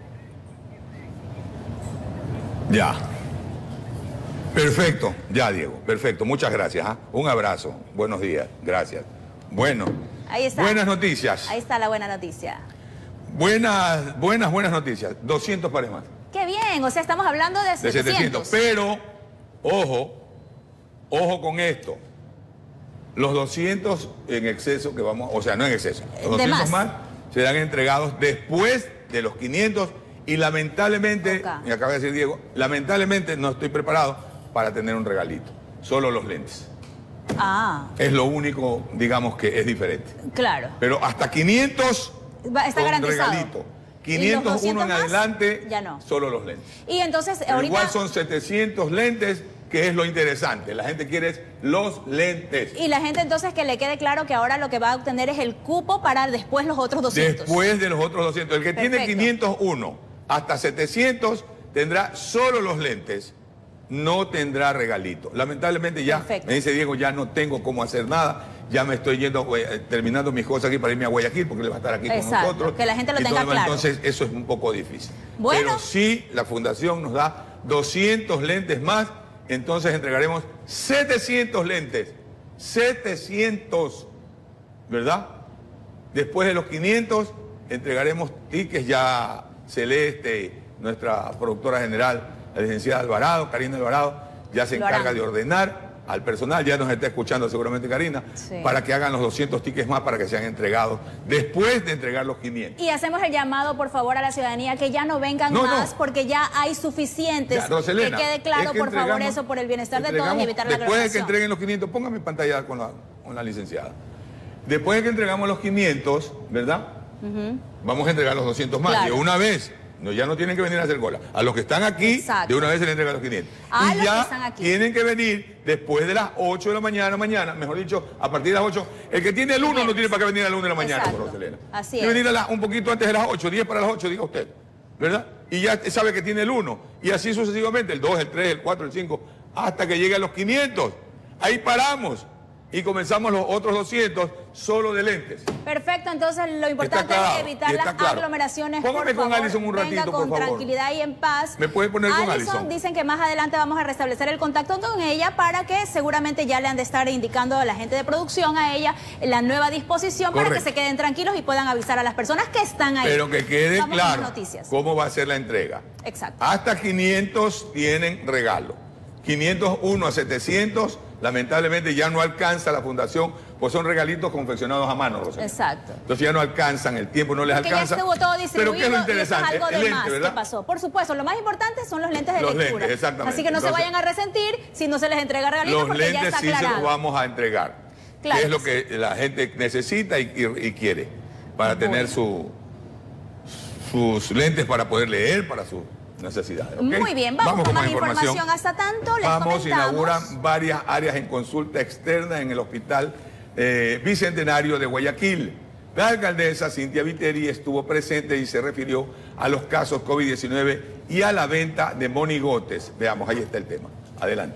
Ya. Perfecto, ya Diego, perfecto, muchas gracias. ¿ah? Un abrazo, buenos días, gracias. Bueno, Ahí está. buenas noticias, Ahí está la buena noticia. buenas, buenas, buenas noticias, doscientos pares más, Qué bien. O sea, estamos hablando de de setecientos. setecientos, pero, ojo, ojo con esto, los doscientos en exceso que vamos, o sea, no en exceso, los De doscientos más. más serán entregados después de los quinientos y lamentablemente, Toca. me acaba de decir Diego, lamentablemente no estoy preparado para tener un regalito, solo los lentes. Ah, Es lo único, digamos, que es diferente. claro. Pero hasta quinientos Va- Está con garantizado. regalito. ¿Y quinientos los uno doscientos en más? adelante, Ya no. solo los lentes. Y entonces, Pero ahorita... igual son setecientos lentes, que es lo interesante. La gente quiere es los lentes. Y la gente entonces que le quede claro que ahora lo que va a obtener es el cupo para después los otros doscientos. Después de los otros doscientos. El que tiene Perfecto. quinientos uno hasta setecientos tendrá solo los lentes. No tendrá regalito. Lamentablemente ya, Perfecto. me dice Diego, ya no tengo cómo hacer nada. Ya me estoy yendo, eh, terminando mis cosas aquí para irme a Guayaquil, porque él va a estar aquí con Exacto, nosotros. que la gente lo Y tenga todo lo demás. claro. Entonces eso es un poco difícil. Bueno. Pero sí, la fundación nos da doscientos lentes más, entonces entregaremos setecientos lentes. setecientos, ¿verdad? Después de los quinientos, entregaremos tickets ya Celeste, nuestra productora general, la licenciada Alvarado, Karina Alvarado, ya se Lo encarga harán. de ordenar al personal, ya nos está escuchando seguramente Karina, Sí. para que hagan los doscientos tickets más para que sean entregados después de entregar los quinientos. Y hacemos el llamado, por favor, a la ciudadanía que ya no vengan No, más no. porque ya hay suficientes. Ya, Roselena, que quede claro, es que por favor, entregamos- eso por el bienestar de todos y entregamos- evitar la Después de que aglomeración. entreguen los quinientos, póngame en pantalla con la, con la licenciada. Después de que entregamos los quinientos, ¿verdad? Ujú. Vamos a entregar los doscientos más. Claro. Y una vez, no, ya no tienen que venir a hacer cola. A los que están aquí, Exacto. de una vez se les entrega los quinientos. A y los ya que están aquí. tienen que venir después de las ocho de la mañana, mañana, mejor dicho, a partir de las ocho. El que tiene el uno no tiene para qué venir a las una de la mañana, Exacto. Roselena. Así Tiene que es. venir a las- un poquito antes de las ocho, diez para las ocho, diga usted. ¿Verdad? Y ya sabe que tiene el uno. Y así sucesivamente, el dos, el tres, el cuatro, el cinco, hasta que llegue a los quinientos. Ahí paramos. Y comenzamos los otros doscientos solo de lentes. Perfecto, entonces lo importante aclarado, es evitar y está las claro. aglomeraciones. Póngame por con favor. Alison un Venga ratito, con por favor. tranquilidad y en paz. ¿Me puede poner con Alison? Dicen que más adelante vamos a restablecer el contacto con ella para que seguramente ya le han de estar indicando a la gente de producción a ella la nueva disposición para Correcto. que se queden tranquilos y puedan avisar a las personas que están ahí. Pero que quede Vamos con las claro noticias. cómo va a ser la entrega. Exacto. Hasta quinientos tienen regalo. quinientos uno a setecientos, lamentablemente ya no alcanza la fundación, pues son regalitos confeccionados a mano, Rosalía. Exacto. Entonces ya no alcanzan, el tiempo no les Porque ya alcanza. estuvo todo Pero distribuido ¿qué es lo y eso es interesante? algo de El lente, más ¿verdad? que pasó. Por supuesto, lo más importante son los lentes de Los lectura. lentes, exactamente. Así que no se Entonces, vayan a resentir si no se les entrega regalitos Los porque ya lentes está sí se aclarado. los vamos a entregar. Claro que es lo que que la gente necesita y, y- y quiere para Bueno. tener su, sus lentes para poder leer para sus necesidades. ¿ok? Muy bien, vamos, con más información. información. Hasta tanto, les Vamos, comentamos. inauguran varias áreas en consulta externa en el Hospital eh, Bicentenario de Guayaquil. La alcaldesa Cintia Viteri estuvo presente y se refirió a los casos COVID diecinueve y a la venta de monigotes. Veamos, ahí está el tema. Adelante.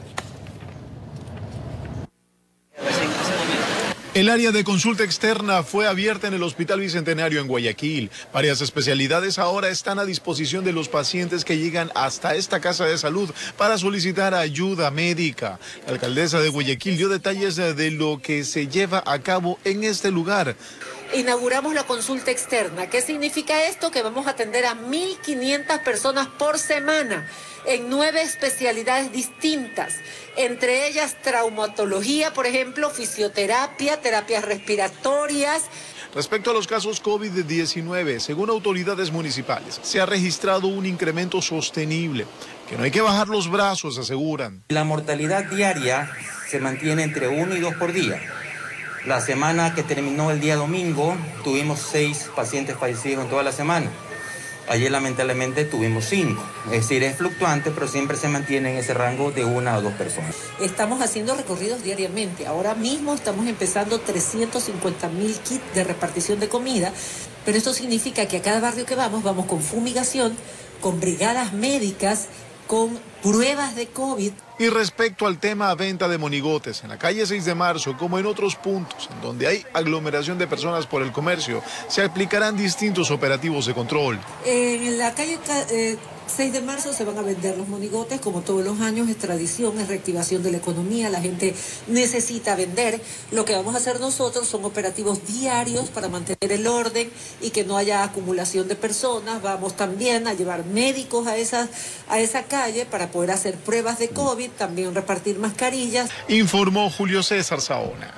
El área de consulta externa fue abierta en el Hospital Bicentenario en Guayaquil. Varias especialidades ahora están a disposición de los pacientes que llegan hasta esta casa de salud para solicitar ayuda médica. La alcaldesa de Guayaquil dio detalles de lo que se lleva a cabo en este lugar. inauguramos la consulta externa. ¿Qué significa esto? Que vamos a atender a mil quinientas personas por semana en nueve especialidades distintas, entre ellas traumatología, por ejemplo, fisioterapia, terapias respiratorias. Respecto a los casos COVID diecinueve, según autoridades municipales, se ha registrado un incremento sostenible, que no hay que bajar los brazos, aseguran. La mortalidad diaria se mantiene entre uno y dos por día. La semana que terminó el día domingo, tuvimos seis pacientes fallecidos en toda la semana. Ayer lamentablemente tuvimos cinco. Es decir, es fluctuante, pero siempre se mantiene en ese rango de una o dos personas. Estamos haciendo recorridos diariamente. Ahora mismo estamos empezando trescientos cincuenta mil kits de repartición de comida, pero esto significa que a cada barrio que vamos, vamos con fumigación, con brigadas médicas, con pruebas de COVID. Y respecto al tema venta de monigotes, en la calle seis de marzo, como en otros puntos, en donde hay aglomeración de personas por el comercio, se aplicarán distintos operativos de control. En la calle eh, seis de marzo se van a vender los monigotes, como todos los años, es tradición, es reactivación de la economía, la gente necesita vender. Lo que vamos a hacer nosotros son operativos diarios para mantener el orden y que no haya acumulación de personas. Vamos también a llevar médicos a esa, a esa calle para poder hacer pruebas de COVID, también repartir mascarillas. Informó Julio César Saona.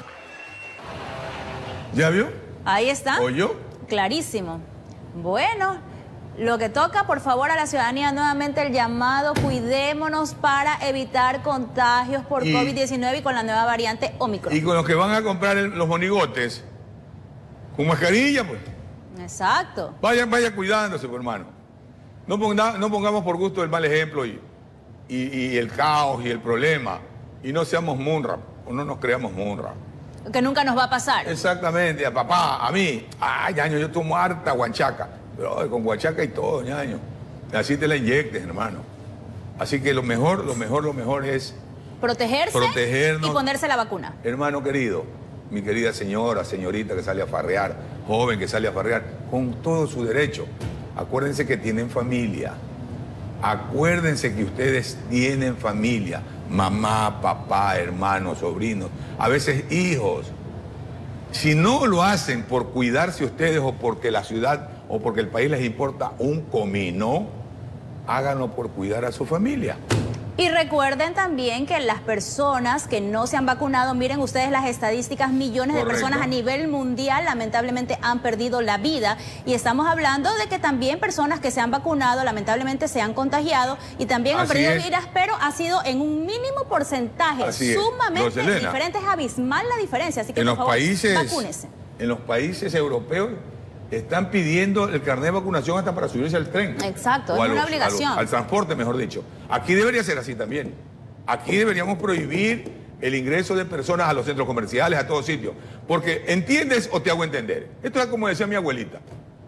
¿Ya vio? Ahí está. ¿Oyó? Clarísimo. Bueno, lo que toca, por favor, a la ciudadanía, nuevamente el llamado, cuidémonos para evitar contagios por Y- COVID diecinueve y con la nueva variante Omicron. Y con los que van a comprar el- los monigotes, con mascarilla, pues. Exacto. Vayan, vayan cuidándose, pues, hermano. No, ponga- no pongamos por gusto el mal ejemplo y, y, y el caos y el problema. Y no seamos munra, o no nos creamos munra. Que nunca nos va a pasar. Exactamente, a papá, a mí. Ay, ñaño, yo tomo harta guanchaca. Pero con guanchaca y todo, ñaño. Así te la inyectes, hermano. Así que lo mejor, lo mejor, lo mejor es, Protegerse Protegernos. y ponerse la vacuna. hermano querido, mi querida señora, señorita que sale a farrear, joven que sale a farrear, con todo su derecho. Acuérdense que tienen familia. Acuérdense que ustedes tienen familia. Mamá, papá, hermanos, sobrinos, a veces hijos. Si no lo hacen por cuidarse ustedes o porque la ciudad o porque el país les importa un comino, háganlo por cuidar a su familia. Y recuerden también que las personas que no se han vacunado, miren ustedes las estadísticas, millones de Correcto. personas a nivel mundial lamentablemente han perdido la vida. Y estamos hablando de que también personas que se han vacunado lamentablemente se han contagiado y también han Así perdido es. vidas, pero ha sido en un mínimo porcentaje Así es. sumamente Roselena, diferente, es abismal la diferencia. Así que En por los favor, países, vacúnese. en los países europeos están pidiendo el carnet de vacunación hasta para subirse al tren. Exacto, O es a una los- obligación. a los- al transporte, mejor dicho. Aquí debería ser así también. Aquí deberíamos prohibir el ingreso de personas a los centros comerciales, a todos sitios. Porque, ¿entiendes o te hago entender? Esto es como decía mi abuelita.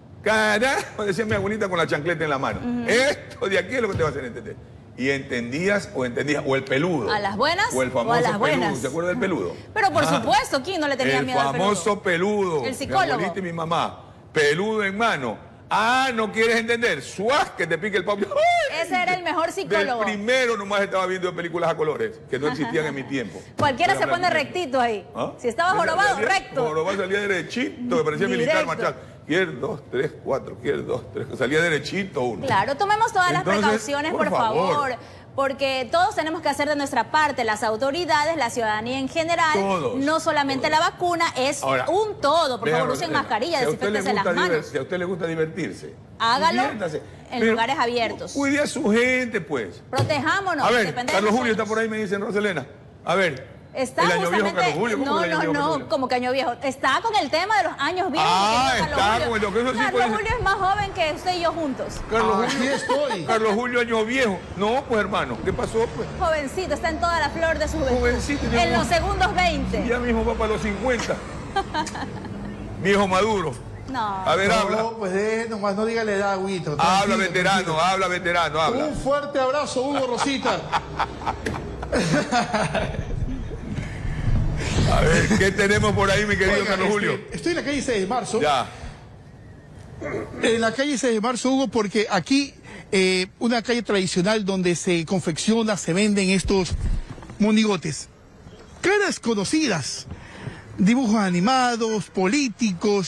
Carajo, decía mi abuelita con la chancleta en la mano. Esto de aquí es lo que te va a hacer entender. Y entendías o entendías, o el peludo. ¿A las buenas O el o famoso a las buenas? peludo. ¿Se acuerda del peludo? Pero por Ah. supuesto, ¿quién no le tenía El miedo al peludo? famoso peludo. El psicólogo. Mi abuelita y mi mamá. Peludo en mano. Ah, ¿no quieres entender? ¡Suaz! Que te pique el pavo. ¡Ay! Ese era el mejor psicólogo. Del primero nomás estaba viendo películas a colores, que no existían en mi tiempo. Cualquiera Era se pone blanco y negro. rectito ahí. ¿Ah? Si estaba Ese jorobado, salía- recto. Jorobado salía derechito, que parecía militar Directo. marchado. Quiere dos, tres, cuatro, quiere dos, tres. Salía derechito uno. Claro, tomemos todas Entonces, las precauciones, por, por favor. favor. Porque todos tenemos que hacer de nuestra parte, las autoridades, la ciudadanía en general. Todos, no solamente la vacuna, es Ahora, un todo. Por Vea, favor, usen Roselena, mascarilla, si a usted le desinféctense las gusta diver- manos. Si a usted le gusta divertirse, Hágalo diviértase. en Pero lugares abiertos. Cuide a su gente, pues. Protejámonos. A ver, depende de Carlos Julio nosotros. está por ahí, me dicen, Roselena. A ver, Está el año viejo justamente, Carlos Julio. ¿Cómo no, que el año no, viejo Carlos no, Julio? como que año viejo. Está con el tema de los años viejos. Ah, mi querido está Carlos con el- lo que eso sí Carlos puede ser. Julio es más joven que usted y yo juntos. Carlos Ah, Julio. aquí estoy. Carlos Julio, año viejo. No, pues hermano, ¿qué pasó? Pues Jovencito, está en toda la flor de su juventud. Jovencito, En digamos. los segundos veinte. ya mismo va para los cincuenta. Viejo maduro. No. A ver, No, habla. pues deje nomás, no diga la edad, Huguito. Habla, Tranquilo, veterano, tranquilo. habla, veterano, habla. Un fuerte abrazo, Hugo Rosita. A ver, ¿qué tenemos por ahí, mi querido Oiga, Carlos este, Julio? Estoy en la calle seis de marzo. Ya. En la calle seis de marzo, Hugo, porque aquí, eh, una calle tradicional donde se confecciona, se venden estos monigotes. Caras conocidas, dibujos animados, políticos,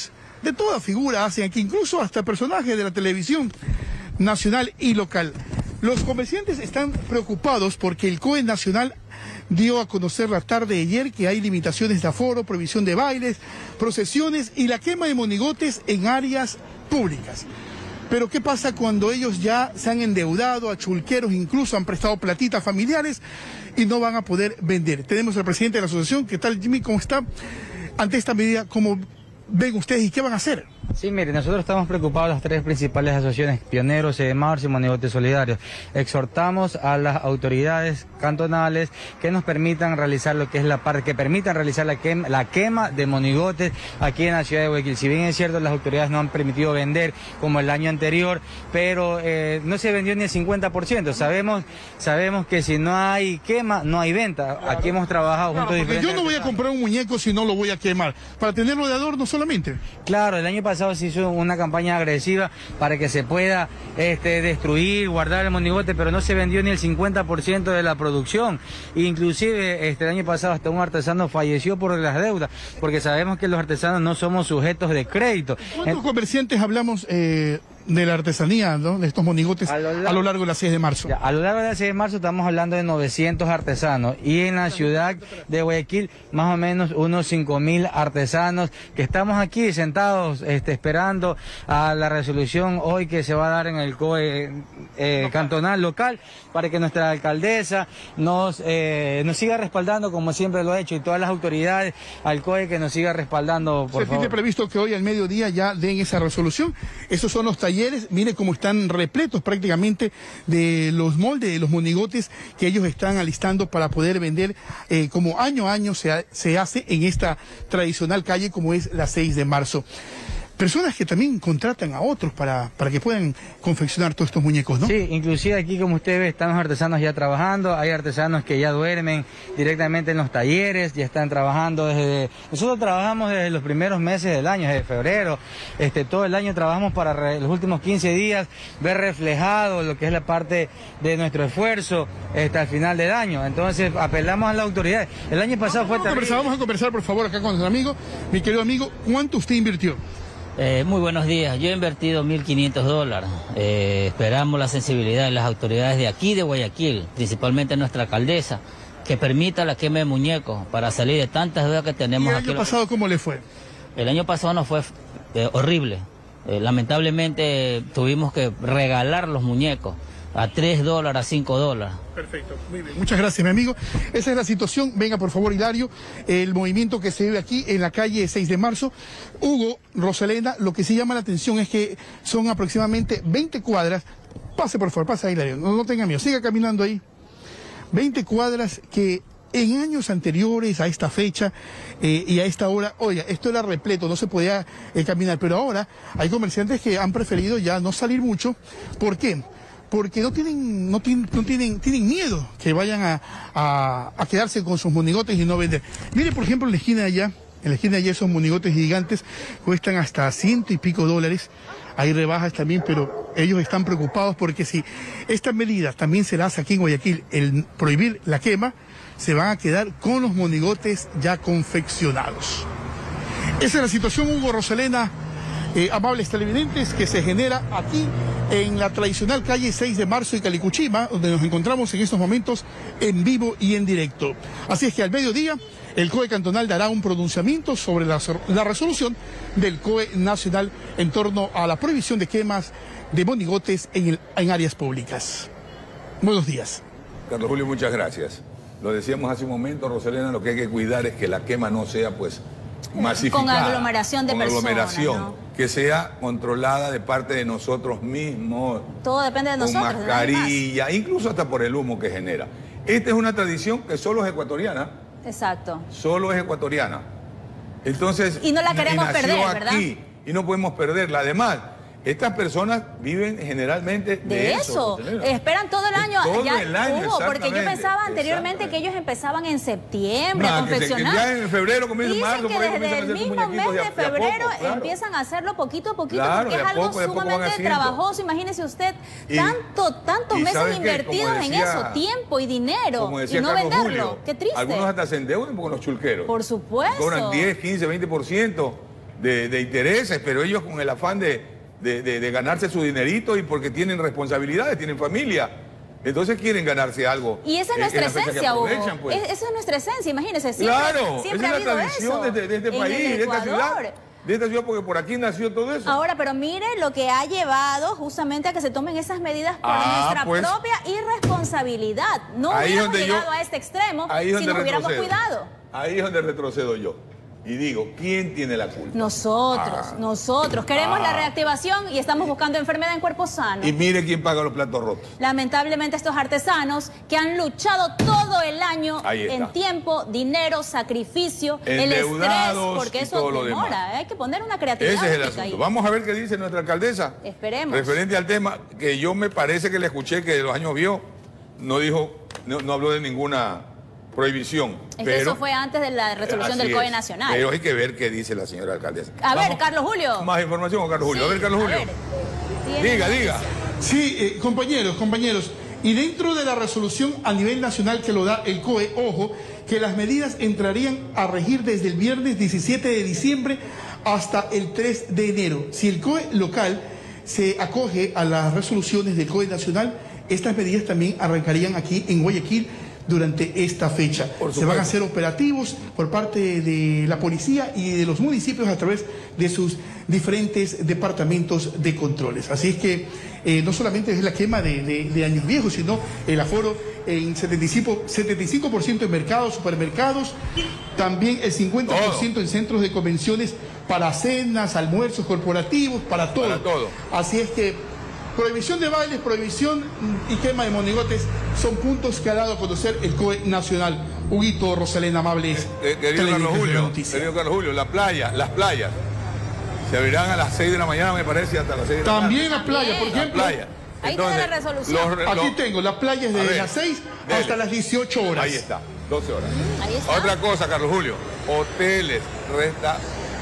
de toda figura hacen aquí, incluso hasta personajes de la televisión nacional y local. Los comerciantes están preocupados porque el C O E nacional dio a conocer la tarde de ayer que hay limitaciones de aforo, prohibición de bailes, procesiones y la quema de monigotes en áreas públicas. Pero ¿qué pasa cuando ellos ya se han endeudado a chulqueros, incluso han prestado platitas familiares y no van a poder vender? Tenemos al presidente de la asociación. ¿Qué tal, Jimmy? ¿Cómo está? Ante esta medida, ¿cómo ven ustedes y qué van a hacer? Sí, mire, nosotros estamos preocupados, las tres principales asociaciones, Pioneros, C D Marzo y Monigotes Solidarios. Exhortamos a las autoridades cantonales que nos permitan realizar lo que es la parte, que permitan realizar la quema, la quema de monigotes aquí en la ciudad de Guayaquil. Si bien es cierto, las autoridades no han permitido vender como el año anterior, pero eh, no se vendió ni el cincuenta por ciento. Sabemos, sabemos que si no hay quema, no hay venta. Claro. Aquí hemos trabajado claro, juntos diferentes. Yo no voy a comprar un muñeco si no lo voy a quemar, para tenerlo de adorno solamente. Claro, el año pasado se hizo una campaña agresiva para que se pueda este, destruir, guardar el monigote, pero no se vendió ni el cincuenta por ciento de la producción. Inclusive este, el año pasado hasta un artesano falleció por las deudas, porque sabemos que los artesanos no somos sujetos de crédito. ¿Cuántos en... comerciantes hablamos eh, de la artesanía, ¿no? De estos monigotes a lo, largo, a lo largo de la seis de marzo? Ya, a lo largo de la seis de marzo estamos hablando de novecientos artesanos y en la ciudad de Guayaquil más o menos unos cinco mil artesanos que estamos aquí sentados este, esperando a la resolución hoy que se va a dar en el C O E eh, cantonal local para que nuestra alcaldesa nos, eh, nos siga respaldando como siempre lo ha hecho y todas las autoridades al C O E que nos siga respaldando, por ¿Se favor? tiene previsto que hoy al mediodía ya den esa resolución? Esos son los talleres. Mire cómo están repletos prácticamente de los moldes, de los monigotes que ellos están alistando para poder vender eh, como año a año se, ha, se hace en esta tradicional calle como es la seis de marzo. Personas que también contratan a otros para, para que puedan confeccionar todos estos muñecos, ¿no? Sí, inclusive aquí como usted ve están los artesanos ya trabajando, hay artesanos que ya duermen directamente en los talleres, ya están trabajando desde... Nosotros trabajamos desde los primeros meses del año, desde febrero, este, todo el año trabajamos para re, los últimos quince días ver reflejado lo que es la parte de nuestro esfuerzo este, al final del año. Entonces apelamos a la autoridad. El año pasado fue... Vamos a conversar, vamos a conversar por favor acá con nuestro amigo, mi querido amigo, ¿cuánto usted invirtió? Eh, muy buenos días, yo he invertido mil quinientos dólares, eh, esperamos la sensibilidad de las autoridades de aquí de Guayaquil, principalmente nuestra alcaldesa, que permita la quema de muñecos para salir de tantas deudas que tenemos aquí. ¿Y el año pasado cómo le fue? El año pasado nos fue eh, horrible, eh, lamentablemente tuvimos que regalar los muñecos a tres dólares, a cinco dólares. Perfecto, muy bien. Muchas gracias, mi amigo. Esa es la situación. Venga, por favor, Hilario, el movimiento que se vive aquí en la calle seis de marzo. Hugo, Rosalena, lo que sí llama la atención es que son aproximadamente veinte cuadras. Pase, por favor, pase, Hilario. No, no tenga miedo, siga caminando ahí. veinte cuadras que en años anteriores a esta fecha eh, y a esta hora, oiga, esto era repleto, no se podía eh, caminar, pero ahora hay comerciantes que han preferido ya no salir mucho. ¿Por qué? Porque no tienen, no tienen, no tienen, tienen miedo que vayan a, a, a quedarse con sus monigotes y no vender. Mire, por ejemplo, en la esquina de allá, en la esquina de allá esos monigotes gigantes cuestan hasta ciento y pico dólares. Hay rebajas también, pero ellos están preocupados porque si esta medida también se la hace aquí en Guayaquil, el prohibir la quema, se van a quedar con los monigotes ya confeccionados. Esa es la situación, Hugo, Rosalena, eh, amables televidentes, que se genera aquí en la tradicional calle seis de marzo y Calicuchima, donde nos encontramos en estos momentos en vivo y en directo. Así es que al mediodía el C O E cantonal dará un pronunciamiento sobre la, la resolución del C O E nacional en torno a la prohibición de quemas de monigotes en, el, en áreas públicas. Buenos días. Carlos Julio, muchas gracias. Lo decíamos hace un momento, Rosalena, lo que hay que cuidar es que la quema no sea pues masificada. Con aglomeración de con personas. aglomeración, ¿no? Que sea controlada de parte de nosotros mismos. Todo depende de nosotros. Con mascarilla, incluso hasta por el humo que genera. Esta es una tradición que solo es ecuatoriana. Exacto. Solo es ecuatoriana. Entonces, y no la queremos y nació perder, aquí, ¿verdad? Y no podemos perderla. Además, estas personas viven generalmente de, de eso. eso. Esperan todo el año. Todo ya, el año, Hugo, porque yo pensaba anteriormente que ellos empezaban en septiembre no, a confeccionar. Que se, que ya en febrero comienza marzo, que por ahí desde el mismo mes de, de febrero poco, claro. empiezan a hacerlo poquito a poquito, claro, porque es algo poco, sumamente trabajoso. Imagínese usted, y, tanto, tantos y meses invertidos decía, en eso, tiempo y dinero, y no Carlos venderlo. Julio, Qué triste. Algunos hasta se endeudan con los chulqueros. Por supuesto. Cobran diez, quince, veinte por ciento de, de intereses, pero ellos con el afán de, de, de, de ganarse su dinerito y porque tienen responsabilidades, tienen familia. Entonces quieren ganarse algo. Y esa es nuestra esencia, Hugo. Pues. Es, esa es nuestra esencia, imagínense. Siempre, claro, siempre esa ha es la tradición eso. de, de este país, de esta ciudad. De esta ciudad, porque por aquí nació todo eso. Ahora, pero mire lo que ha llevado justamente a que se tomen esas medidas por ah, nuestra pues, propia irresponsabilidad. No hubiéramos llegado yo, a este extremo si nos hubiéramos cuidado. Ahí es donde retrocedo yo. Y digo, ¿quién tiene la culpa? Nosotros, ah. nosotros. Queremos ah. la reactivación y estamos buscando enfermedad en cuerpos sanos. Y mire quién paga los platos rotos. Lamentablemente estos artesanos que han luchado todo el año en tiempo, dinero, sacrificio, el estrés, porque eso demora. Hay que poner una creatividad. Ese es el asunto. Ahí. Vamos a ver qué dice nuestra alcaldesa. Esperemos. Referente al tema, que yo me parece que le escuché que de los años vio, no dijo, no, no habló de ninguna prohibición. Es que pero, eso fue antes de la resolución del C O E nacional. Pero hay que ver qué dice la señora alcaldesa. A Vamos, ver, Carlos Julio. Más información con Carlos Julio. Sí, a ver, Carlos Julio. Ver, diga, diga. Sí, eh, compañeros, compañeros. Y dentro de la resolución a nivel nacional que lo da el C O E, ojo, que las medidas entrarían a regir desde el viernes diecisiete de diciembre hasta el tres de enero. Si el C O E local se acoge a las resoluciones del C O E nacional, estas medidas también arrancarían aquí en Guayaquil durante esta fecha. Se van a hacer operativos por parte de la policía y de los municipios a través de sus diferentes departamentos de controles. Así es que eh, no solamente es la quema de, de, de años viejos, sino el aforo en setenta y cinco por ciento en mercados, supermercados, también el cincuenta por ciento en centros de convenciones para cenas, almuerzos corporativos, para todo. Para todo. Así es que prohibición de bailes, prohibición y quema de monigotes son puntos que ha dado a conocer el C O E nacional. Huguito, Rosalena, amables. Eh, querido Carlos Julio, querido Carlos Julio, la playa, las playas se abrirán a las seis de la mañana, me parece, hasta las seis de la tarde. También las playas, por ejemplo. La playa. Ahí Entonces, tiene la resolución. Los, los, Aquí tengo las playas de ver, las seis dele. hasta las dieciocho horas. Ahí está, doce horas. Ahí está. Otra cosa, Carlos Julio, hoteles, resta...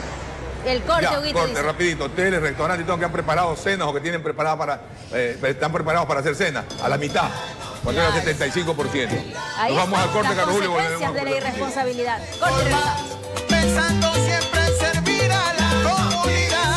El corte, ya, Huguito, corte, dice. rapidito, hoteles, restaurantes y todo que han preparado cenas o que tienen preparadas para, eh, están preparados para hacer cenas, a la mitad, cuando era setenta y cinco por ciento. Ahí Nos vamos al corte, Carlos Julio. Las consecuencias de la irresponsabilidad. Corte, regresamos. Pensando siempre en servir a la comunidad,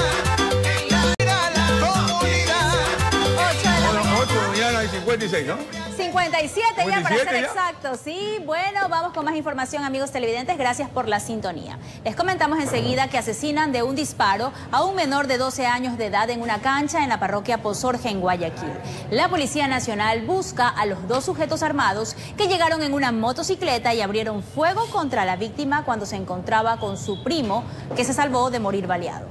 en la, a la comunidad. ocho de la mañana. ocho de la mañana y cincuenta y seis, ¿no? cincuenta y siete ya para ser ya. exactos. Sí, bueno, vamos con más información, amigos televidentes. Gracias por la sintonía. Les comentamos enseguida que asesinan de un disparo a un menor de doce años de edad en una cancha en la parroquia Pozorja, en Guayaquil. La Policía Nacional busca a los dos sujetos armados que llegaron en una motocicleta y abrieron fuego contra la víctima cuando se encontraba con su primo, que se salvó de morir baleado.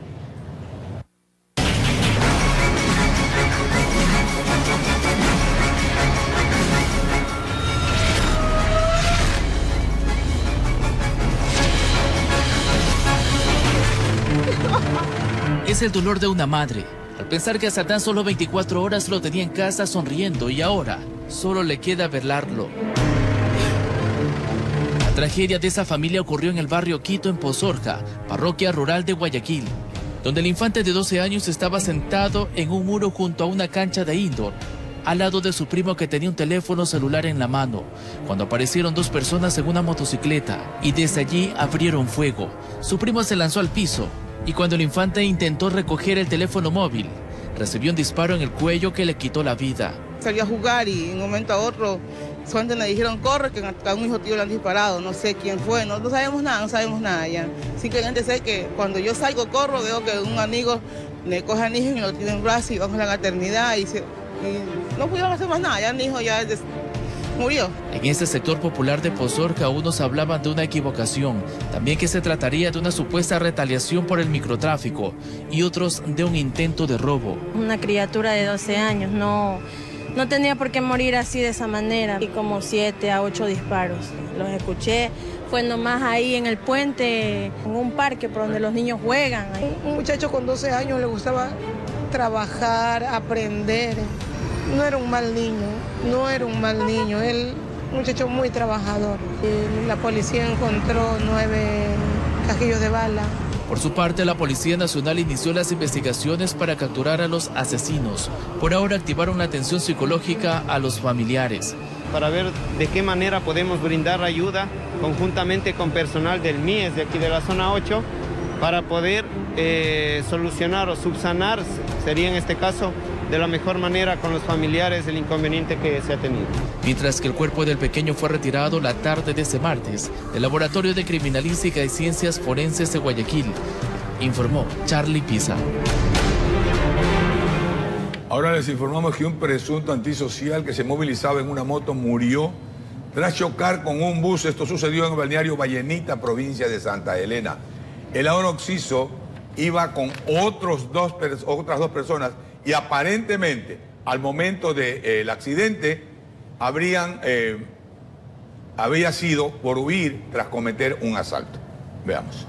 Es el dolor de una madre, al pensar que hasta tan solo veinticuatro horas lo tenía en casa sonriendo y ahora solo le queda velarlo. La tragedia de esa familia ocurrió en el barrio Quito, en Pozorja, parroquia rural de Guayaquil, donde el infante de doce años estaba sentado en un muro junto a una cancha de indoor, al lado de su primo que tenía un teléfono celular en la mano, cuando aparecieron dos personas en una motocicleta y desde allí abrieron fuego. Su primo se lanzó al piso y cuando el infante intentó recoger el teléfono móvil, recibió un disparo en el cuello que le quitó la vida. Salió a jugar y en un momento a otro, solamente le dijeron corre, que a un hijo tío le han disparado, no sé quién fue, no, no sabemos nada, no sabemos nada ya. Simplemente sé que cuando yo salgo, corro, veo que un amigo le coge al hijo y lo tiene en brazos y vamos a la maternidad y, se, y no pudieron hacer más nada, ya el hijo ya des, murió. En este sector popular de Pozorja unos hablaban de una equivocación, también que se trataría de una supuesta retaliación por el microtráfico y otros de un intento de robo. Una criatura de doce años no, no tenía por qué morir así de esa manera. Y como siete a ocho disparos. Los escuché, fue nomás ahí en el puente, en un parque por donde los niños juegan. Un muchacho con doce años le gustaba trabajar, aprender. No era un mal niño, no era un mal niño, él un muchacho muy trabajador. La policía encontró nueve cajillos de bala. Por su parte, la Policía Nacional inició las investigaciones para capturar a los asesinos. Por ahora activaron la atención psicológica a los familiares. Para ver de qué manera podemos brindar ayuda conjuntamente con personal del M I E S de aquí de la zona ocho para poder eh, solucionar o subsanar, sería en este caso, de la mejor manera con los familiares el inconveniente que se ha tenido. Mientras que el cuerpo del pequeño fue retirado la tarde de ese martes del Laboratorio de Criminalística y Ciencias Forenses de Guayaquil, informó Charlie Pisa. Ahora les informamos que un presunto antisocial que se movilizaba en una moto murió tras chocar con un bus. Esto sucedió en el balneario Vallenita, provincia de Santa Elena. El ahora occiso iba con otros dos, otras dos personas y aparentemente al momento del eh, accidente habrían, eh, había sido por huir tras cometer un asalto. Veamos.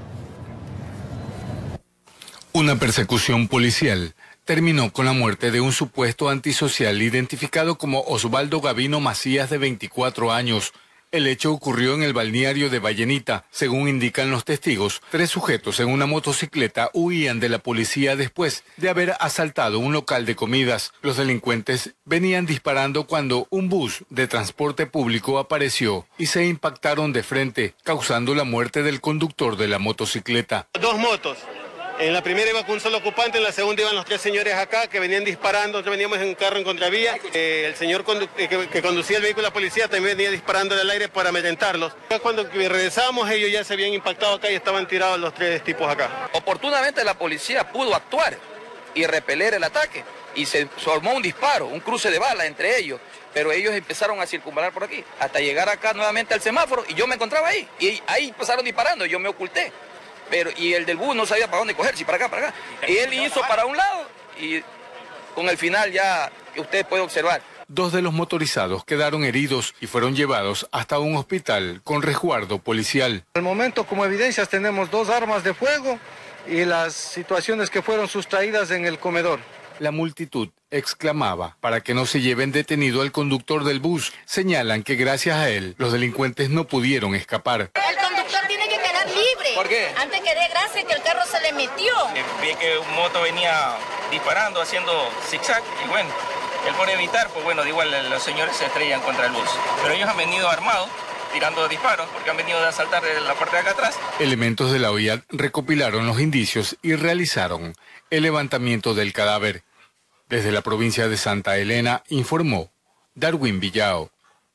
Una persecución policial terminó con la muerte de un supuesto antisocial identificado como Osvaldo Gavino Macías, de veinticuatro años. El hecho ocurrió en el balneario de Vallenita. Según indican los testigos, tres sujetos en una motocicleta huían de la policía después de haber asaltado un local de comidas. Los delincuentes venían disparando cuando un bus de transporte público apareció y se impactaron de frente, causando la muerte del conductor de la motocicleta. Dos motos. En la primera iba con un solo ocupante, en la segunda iban los tres señores acá que venían disparando. Nosotros veníamos en un carro en contravía. Eh, el señor condu que, que conducía el vehículo de la policía también venía disparando del aire para amedrentarlos. Cuando regresamos, ellos ya se habían impactado acá y estaban tirados los tres tipos acá. Oportunamente la policía pudo actuar y repeler el ataque y se formó un disparo, un cruce de balas entre ellos, pero ellos empezaron a circunvalar por aquí hasta llegar acá nuevamente al semáforo y yo me encontraba ahí y ahí empezaron disparando y yo me oculté. Pero, y el del bus no sabía para dónde coger, si para acá, para acá. Y él hizo para un lado y con el final ya usted puede observar. Dos de los motorizados quedaron heridos y fueron llevados hasta un hospital con resguardo policial. Al momento, como evidencias, tenemos dos armas de fuego y las situaciones que fueron sustraídas en el comedor. La multitud exclamaba para que no se lleven detenido al conductor del bus. Señalan que gracias a él los delincuentes no pudieron escapar. El conductor tiene que quedar libre. ¿Por qué? Antes que dé gracias que el carro se le metió. Vi que un moto venía disparando, haciendo zigzag y bueno, él por evitar, pues bueno, igual los señores se estrellan contra el bus. Pero ellos han venido armados, tirando disparos, porque han venido de asaltar de la parte de acá atrás. Elementos de la O I A D recopilaron los indicios y realizaron el levantamiento del cadáver. Desde la provincia de Santa Elena, informó Darwin Villao.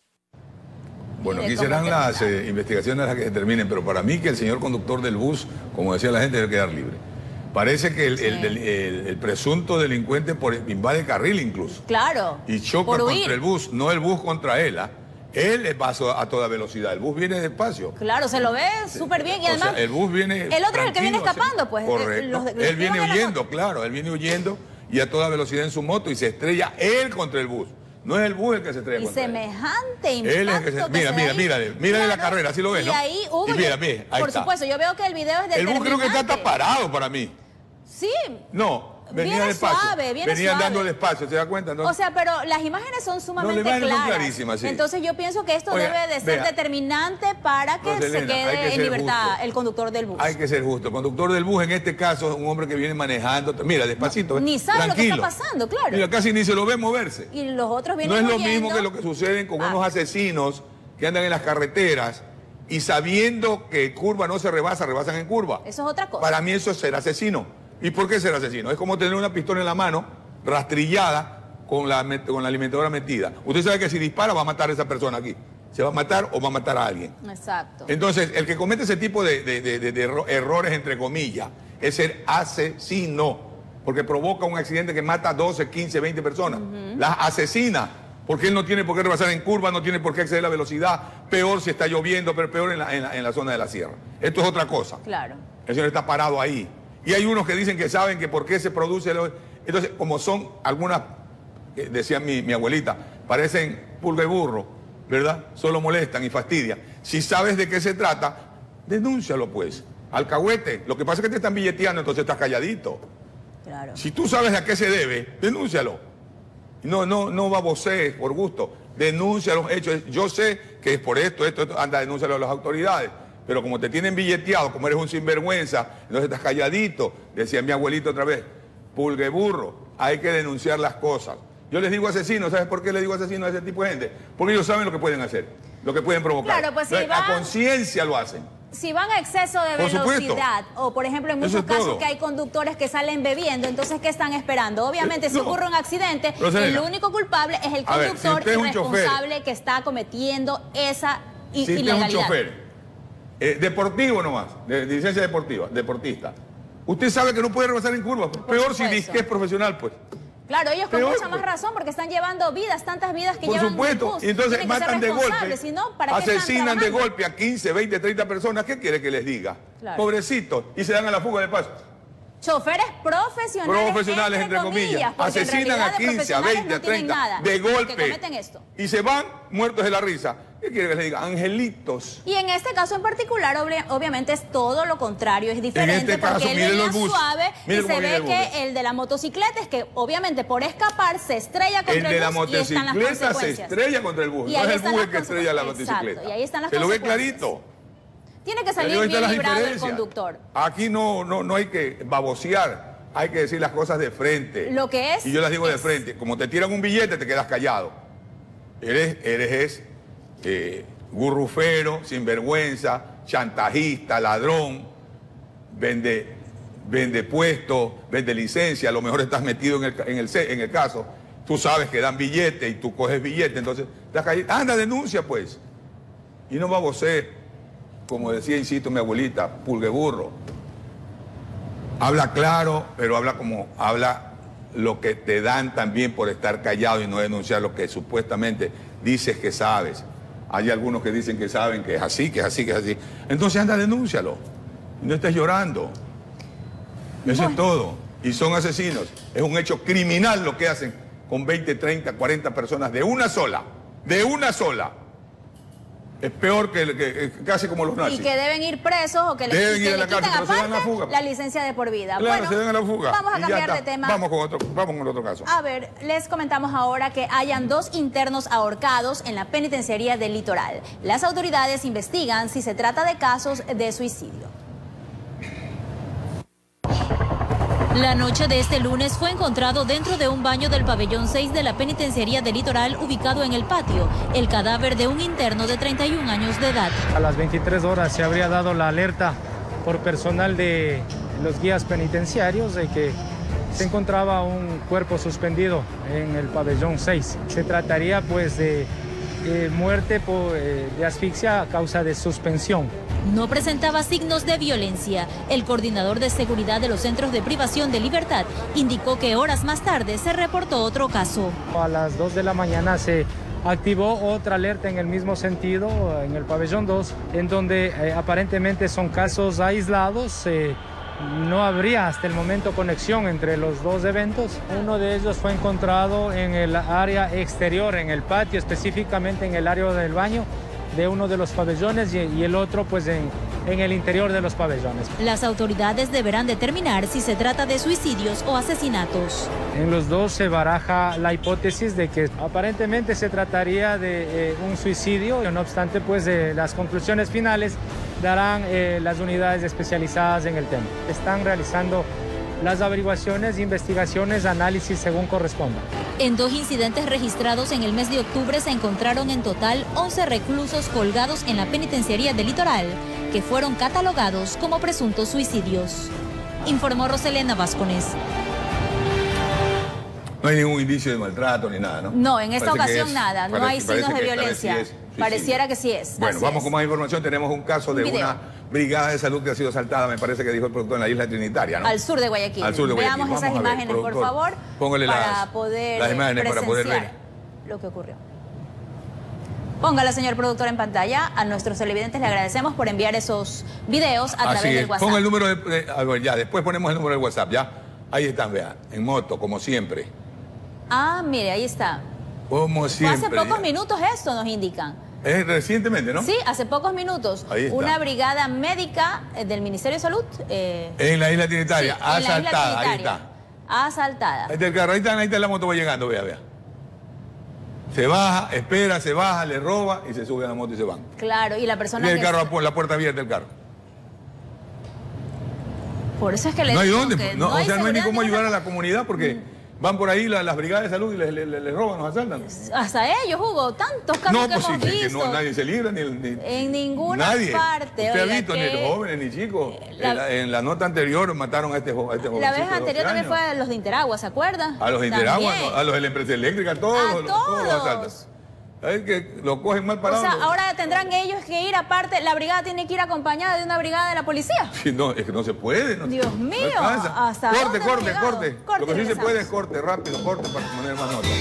Bueno, aquí serán las eh, investigaciones las que se terminen, pero para mí que el señor conductor del bus, como decía la gente, debe quedar libre. Parece que el, sí. el, el, el, el presunto delincuente por, invade carril incluso. Claro. Y choca contra el bus, no el bus contra él. ¿eh? Él pasó a toda velocidad, el bus viene despacio. Claro, se lo ve súper bien y además... O sea, el bus viene... El otro es el que viene escapando, pues. Correcto. Los, los él viene huyendo, claro, él viene huyendo y a toda velocidad en su moto y se estrella él contra el bus. No es el bus el que se estrella y contra semejante él. impacto. Él es el que se... que Mira, se mira, ahí. mírale, mírale la carrera, así lo ves, y ¿no? ahí hubo... Y mira, mira, ahí por está. supuesto, yo veo que el video es determinante. El bus creo que está hasta parado para mí. Sí. No. Venía viene despacio, suave, viene venía suave. andando despacio, ¿se da cuenta? ¿No? O sea, pero las imágenes son sumamente no, las imágenes claras. son clarísimas, sí. Entonces yo pienso que esto Oiga, debe de ser vea, determinante para que Roselena, se quede que en libertad justo. el conductor del bus. Hay que ser justo. El conductor del bus en este caso es un hombre que viene manejando. Mira, despacito. No, ni sabe tranquilo. lo que está pasando, claro. Mira, casi ni se lo ve moverse. Y los otros vienen No es lo huyendo. mismo que lo que sucede con Ah. unos asesinos que andan en las carreteras y sabiendo que curva no se rebasa, rebasan en curva. Eso es otra cosa. Para mí eso es ser asesino. ¿Y por qué ser asesino? Es como tener una pistola en la mano rastrillada con la, con la alimentadora metida. Usted sabe que si dispara va a matar a esa persona aquí. Se va a matar o va a matar a alguien. Exacto. Entonces, el que comete ese tipo de, de, de, de, de errores, entre comillas, es ser asesino, porque provoca un accidente que mata a doce, quince, veinte personas. Uh-huh. Las asesina, porque él no tiene por qué rebasar en curva, no tiene por qué exceder la velocidad, peor si está lloviendo, pero peor en la, en la, en la zona de la sierra. Esto es otra cosa. Claro. El señor está parado ahí. Y hay unos que dicen que saben que por qué se produce... Lo... Entonces, como son algunas, eh, decía mi, mi abuelita, parecen pulga y burro, ¿verdad? Solo molestan y fastidian. Si sabes de qué se trata, denúncialo pues. Alcahuete. Lo que pasa es que te están billeteando, entonces estás calladito. Claro. Si tú sabes a qué se debe, denúncialo. No, no, no babosees por gusto. Denuncia los hechos. Yo sé que es por esto, esto, esto. Anda, denúncialo a las autoridades. Pero como te tienen billeteado, como eres un sinvergüenza, entonces estás calladito. Decía mi abuelito otra vez. Pulgue burro, hay que denunciar las cosas. Yo les digo asesinos, ¿sabes por qué les digo asesinos a ese tipo de gente? Porque ellos saben lo que pueden hacer, lo que pueden provocar. Claro, pues si a va... conciencia lo hacen. Si van a exceso de Por velocidad, supuesto. o por ejemplo en Eso muchos es casos todo. que hay conductores que salen bebiendo, entonces ¿qué están esperando? Obviamente Eh, si no. ocurre un accidente, Rosalena. el único culpable es el A ver, si conductor usted es un irresponsable que está cometiendo esa i- Si usted es un ilegalidad. chofer, eh, deportivo nomás, de, de licencia deportiva, deportista, usted sabe que no puede rebasar en curvas. Peor si dice que es profesional, pues. Claro, ellos con Peor, mucha más pues. razón porque están llevando vidas, tantas vidas que Por llevan supuesto. en el bus. Y entonces Tienen que ser matan de golpe, responsables, si no, ¿para qué están asesinan de trabajando? golpe a quince, veinte, treinta personas. ¿Qué quiere que les diga? Claro. Pobrecitos. Y se dan a la fuga de paso. Choferes profesionales, Profesionales, entre comillas. porque en Asesinan realidad a de quince, a profesionales veinte, a no tienen treinta. nada, De los que golpe. cometen esto. Y se van muertos de la risa. ¿Qué quiere que les diga? Angelitos. Y en este caso en particular, obvi- obviamente es todo lo contrario, es diferente este caso, porque él mírenlo venía el bus. suave Mire y cómo se viene ve el bus. que el de la motocicleta es que obviamente por escapar se estrella contra El el, de la bus y están las motocicleta se consecuencias. estrella contra el bus. Y No ahí es el están bus las el que estrella la consecuencias. Exacto, motocicleta. y ahí están las Se lo ve consecuencias. clarito. Tiene que Pero salir ahí bien están las librado el diferencias. conductor. Aquí no, no, no hay que babosear, hay que decir las cosas de frente. Lo que es, Y yo las digo de es. frente. Como te tiran un billete, te quedas callado. Eres, eres es, eh, gurrufero, sinvergüenza, chantajista, ladrón, vende, vende puesto, vende licencia, a lo mejor estás metido en el, en el, ce- en el caso. Tú sabes que dan billete y tú coges billete, entonces estás callado. Anda, denuncia pues. Y no babosee. Como decía, insisto, mi abuelita, pulgue burro. Habla claro, pero habla como habla lo que te dan también por estar callado y no denunciar lo que supuestamente dices que sabes. Hay algunos que dicen que saben que es así, que es así, que es así. Entonces anda, denúncialo. No estés llorando. Eso es todo. Y son asesinos. Es un hecho criminal lo que hacen con veinte, treinta, cuarenta personas de una sola. De una sola. Es peor que, que- que casi como los nazis. Y que deben ir presos o que les Deben que ir a le la quiten cárcel, pero se dan aparte la fuga. la licencia de por vida. Claro, bueno, se dan a la fuga. vamos a Y ya cambiar de está. tema. Vamos con otro, vamos con otro caso. A ver, les comentamos ahora que hayan dos internos ahorcados en la penitenciaría del Litoral. Las autoridades investigan si se trata de casos de suicidio. La noche de este lunes fue encontrado dentro de un baño del pabellón seis de la penitenciaría del Litoral ubicado en el patio, el cadáver de un interno de treinta y un años de edad. A las veintitrés horas se habría dado la alerta por personal de los guías penitenciarios de que se encontraba un cuerpo suspendido en el pabellón seis. Se trataría pues de eh, muerte por, eh, de asfixia a causa de suspensión. No presentaba signos de violencia. El coordinador de seguridad de los centros de privación de libertad indicó que horas más tarde se reportó otro caso. A las dos de la mañana se activó otra alerta en el mismo sentido, en el pabellón dos, en donde eh, aparentemente son casos aislados. eh, no habría hasta el momento conexión entre los dos eventos. Uno de ellos fue encontrado en el área exterior, en el patio, específicamente en el área del baño de uno de los pabellones y, y el otro pues en, en el interior de los pabellones. Las autoridades deberán determinar si se trata de suicidios o asesinatos. En los dos se baraja la hipótesis de que aparentemente se trataría de eh, un suicidio, no obstante pues eh, las conclusiones finales darán eh, las unidades especializadas en el tema. Están realizando las averiguaciones, investigaciones, análisis según corresponda. En dos incidentes registrados en el mes de octubre se encontraron en total once reclusos colgados en la penitenciaría del Litoral, que fueron catalogados como presuntos suicidios. Informó Roselena Vázquez. No hay ningún indicio de maltrato ni nada, ¿no? No, en esta Parece que ocasión es- nada, no parece- hay parece signos de que esta vez sí violencia. es suicidio. Pareciera que sí es. Bueno, así vamos es. con más información. Tenemos un caso de Un video. una brigada de salud que ha sido asaltada, me parece que dijo el productor, en la isla Trinitaria, ¿no? Al sur de Guayaquil. Al sur de Guayaquil. Veamos Vamos esas a ver, imágenes, por productor. favor, Póngale para las- poder las imágenes para poder ver. presenciar lo que ocurrió. Póngala, señor productor, en pantalla. A nuestros televidentes le agradecemos por enviar esos videos a través Así del es. WhatsApp. Ponga el número de, de- a ver, ya, después ponemos el número del WhatsApp, ya. Ahí están, vean, en moto, como siempre. Ah, mire, ahí está. Como Fue siempre. hace pocos ya. minutos esto, nos indican. Es recientemente, ¿no? Sí, hace pocos minutos. Ahí está. Una brigada médica eh, del Ministerio de Salud. eh, En la isla Trinitaria, sí, en la isla asaltada, ahí Trinitaria. está. Asaltada. Ahí está el carro, ahí está, ahí está la moto, va llegando, vea, vea. Se baja, espera, se baja, le roba y se sube a la moto y se van. Claro, y la persona Tiene el que- carro, a pu- la puerta abierta del carro. Por eso es que le No hay digo dónde, que no, o sea, no hay ni seguridad cómo ninguna. ayudar a la comunidad porque Van por ahí la- las brigadas de salud y les, les- les roban, los asaltan. Hasta ellos, Hugo, tantos casos No, que pues sí, hemos que, que visto. no, nadie se libra, ni, ni- En ninguna nadie. parte. Usted ha oiga, visto, que ni los jóvenes, ni chicos. la- en, la, en la nota anterior mataron a este, jo- a este jovencito La vez de anterior doce también años. fue a los de Interagua, ¿se acuerda? A los de Interagua, También. ¿no? A los de la empresa eléctrica, a todos, A los- todos los todos. asaltan. Es que lo cogen mal O parados. sea, ahora tendrán ellos que ir aparte, la brigada tiene que ir acompañada de una brigada de la policía. Sí, no, es que no se puede. No, Dios no mío, alcanza. ¿hasta corte, dónde hemos corte, llegado? corte, Corte Lo que y sí se regresamos. puede es corte, rápido, corte para poner más nota.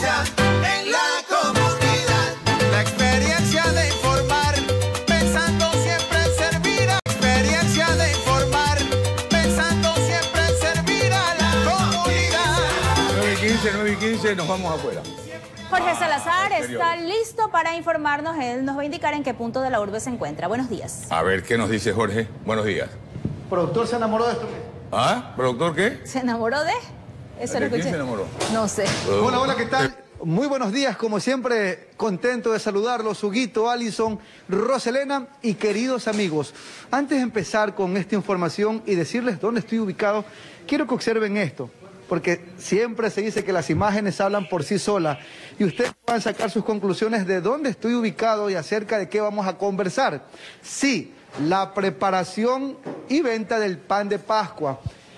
En la comunidad, la experiencia de informar, pensando siempre en servir a experiencia de informar, pensando siempre en servir a la comunidad. nueve y quince, nueve y quince, nos vamos afuera. Jorge Salazar Exterior. está listo para informarnos. Él nos va a indicar en qué punto de la urbe se encuentra. Buenos días. A ver, ¿qué nos dice Jorge? Buenos días. ¿Productor se enamoró de esto? ¿Ah? ¿Productor qué? ¿Se enamoró de? Eso ¿De lo quién escuché. se enamoró? No sé. Hola, hola, ¿qué tal? Muy buenos días, como siempre, contento de saludarlos, Huguito, Alison, Roselena y queridos amigos. Antes de empezar con esta información y decirles dónde estoy ubicado, quiero que observen esto, porque siempre se dice que las imágenes hablan por sí solas y ustedes van a sacar sus conclusiones de dónde estoy ubicado y acerca de qué vamos a conversar. Sí, la preparación y venta del pan de Pascua.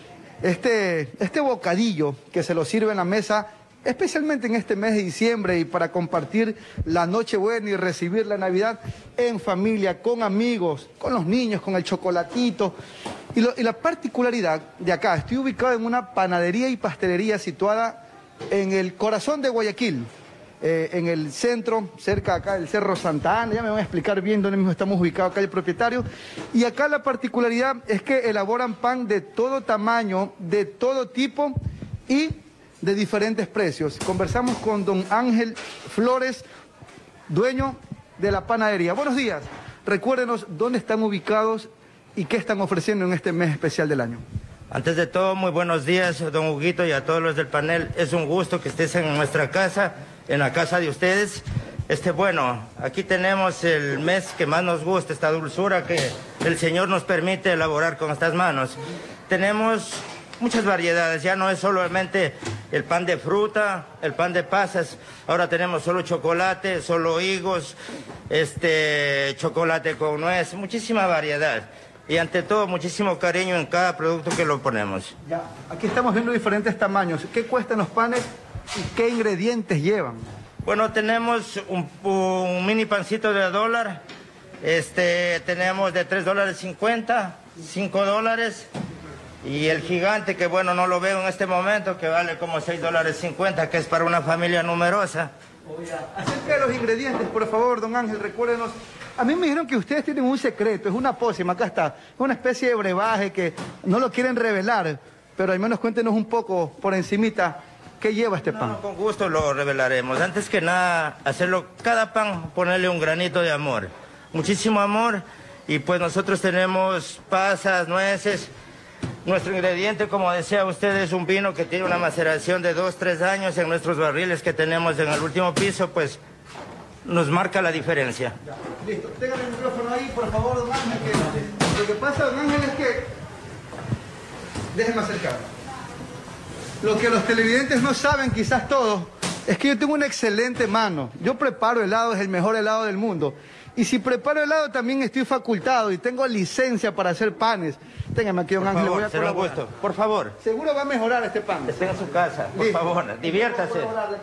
Este, este bocadillo que se lo sirve en la mesa, especialmente en este mes de diciembre y para compartir la Nochebuena y recibir la Navidad en familia, con amigos, con los niños, con el chocolatito. Y, lo- y la particularidad de acá, estoy ubicado en una panadería y pastelería situada en el corazón de Guayaquil, eh, en el centro, cerca acá del Cerro Santa Ana. Ya me van a explicar bien dónde mismo estamos ubicados acá el propietario. Y acá la particularidad es que elaboran pan de todo tamaño, de todo tipo y de diferentes precios. Conversamos con don Ángel Flores, dueño de la panadería. Buenos días. Recuérdenos dónde están ubicados y qué están ofreciendo en este mes especial del año. Antes de todo, muy buenos días, don Huguito, y a todos los del panel. Es un gusto que estés en nuestra casa, en la casa de ustedes. Este, bueno, aquí tenemos el mes que más nos gusta, esta dulzura que el Señor nos permite elaborar con estas manos. Tenemos muchas variedades, ya no es solamente el pan de fruta, el pan de pasas, ahora tenemos solo chocolate, solo higos, este, chocolate con nuez, muchísima variedad. Y ante todo, muchísimo cariño en cada producto que lo ponemos. Ya, aquí estamos viendo diferentes tamaños. ¿Qué cuestan los panes y qué ingredientes llevan? Bueno, tenemos un, un mini pancito de dólar, este, tenemos de tres dólares cincuenta, cinco dólares, y el gigante, que bueno, no lo veo en este momento, que vale como seis dólares cincuenta, que es para una familia numerosa. Acerca de los ingredientes, por favor, don Ángel, recuérdenos. A mí me dijeron que ustedes tienen un secreto, es una pócima, acá está. Es una especie de brebaje que no lo quieren revelar, pero al menos cuéntenos un poco por encimita qué lleva este pan. No, con gusto lo revelaremos. Antes que nada, hacerlo, cada pan, ponerle un granito de amor. Muchísimo amor, y pues nosotros tenemos pasas, nueces. Nuestro ingrediente, como decía usted, es un vino que tiene una maceración de dos, tres años en nuestros barriles que tenemos en el último piso, pues nos marca la diferencia. Listo, tengan el micrófono ahí, por favor, don Ángel. Que, lo que pasa, don Ángel, es que... Déjenme acercar. Lo que los televidentes no saben, quizás todos, es que yo tengo una excelente mano. Yo preparo helado, es el mejor helado del mundo. Y si preparo helado también estoy facultado y tengo licencia para hacer panes. Téngame aquí, don Ángel, le voy a será un colaborar. gusto. Por favor. Seguro va a mejorar este pan. Esté en su casa, por Listo. favor, diviértase.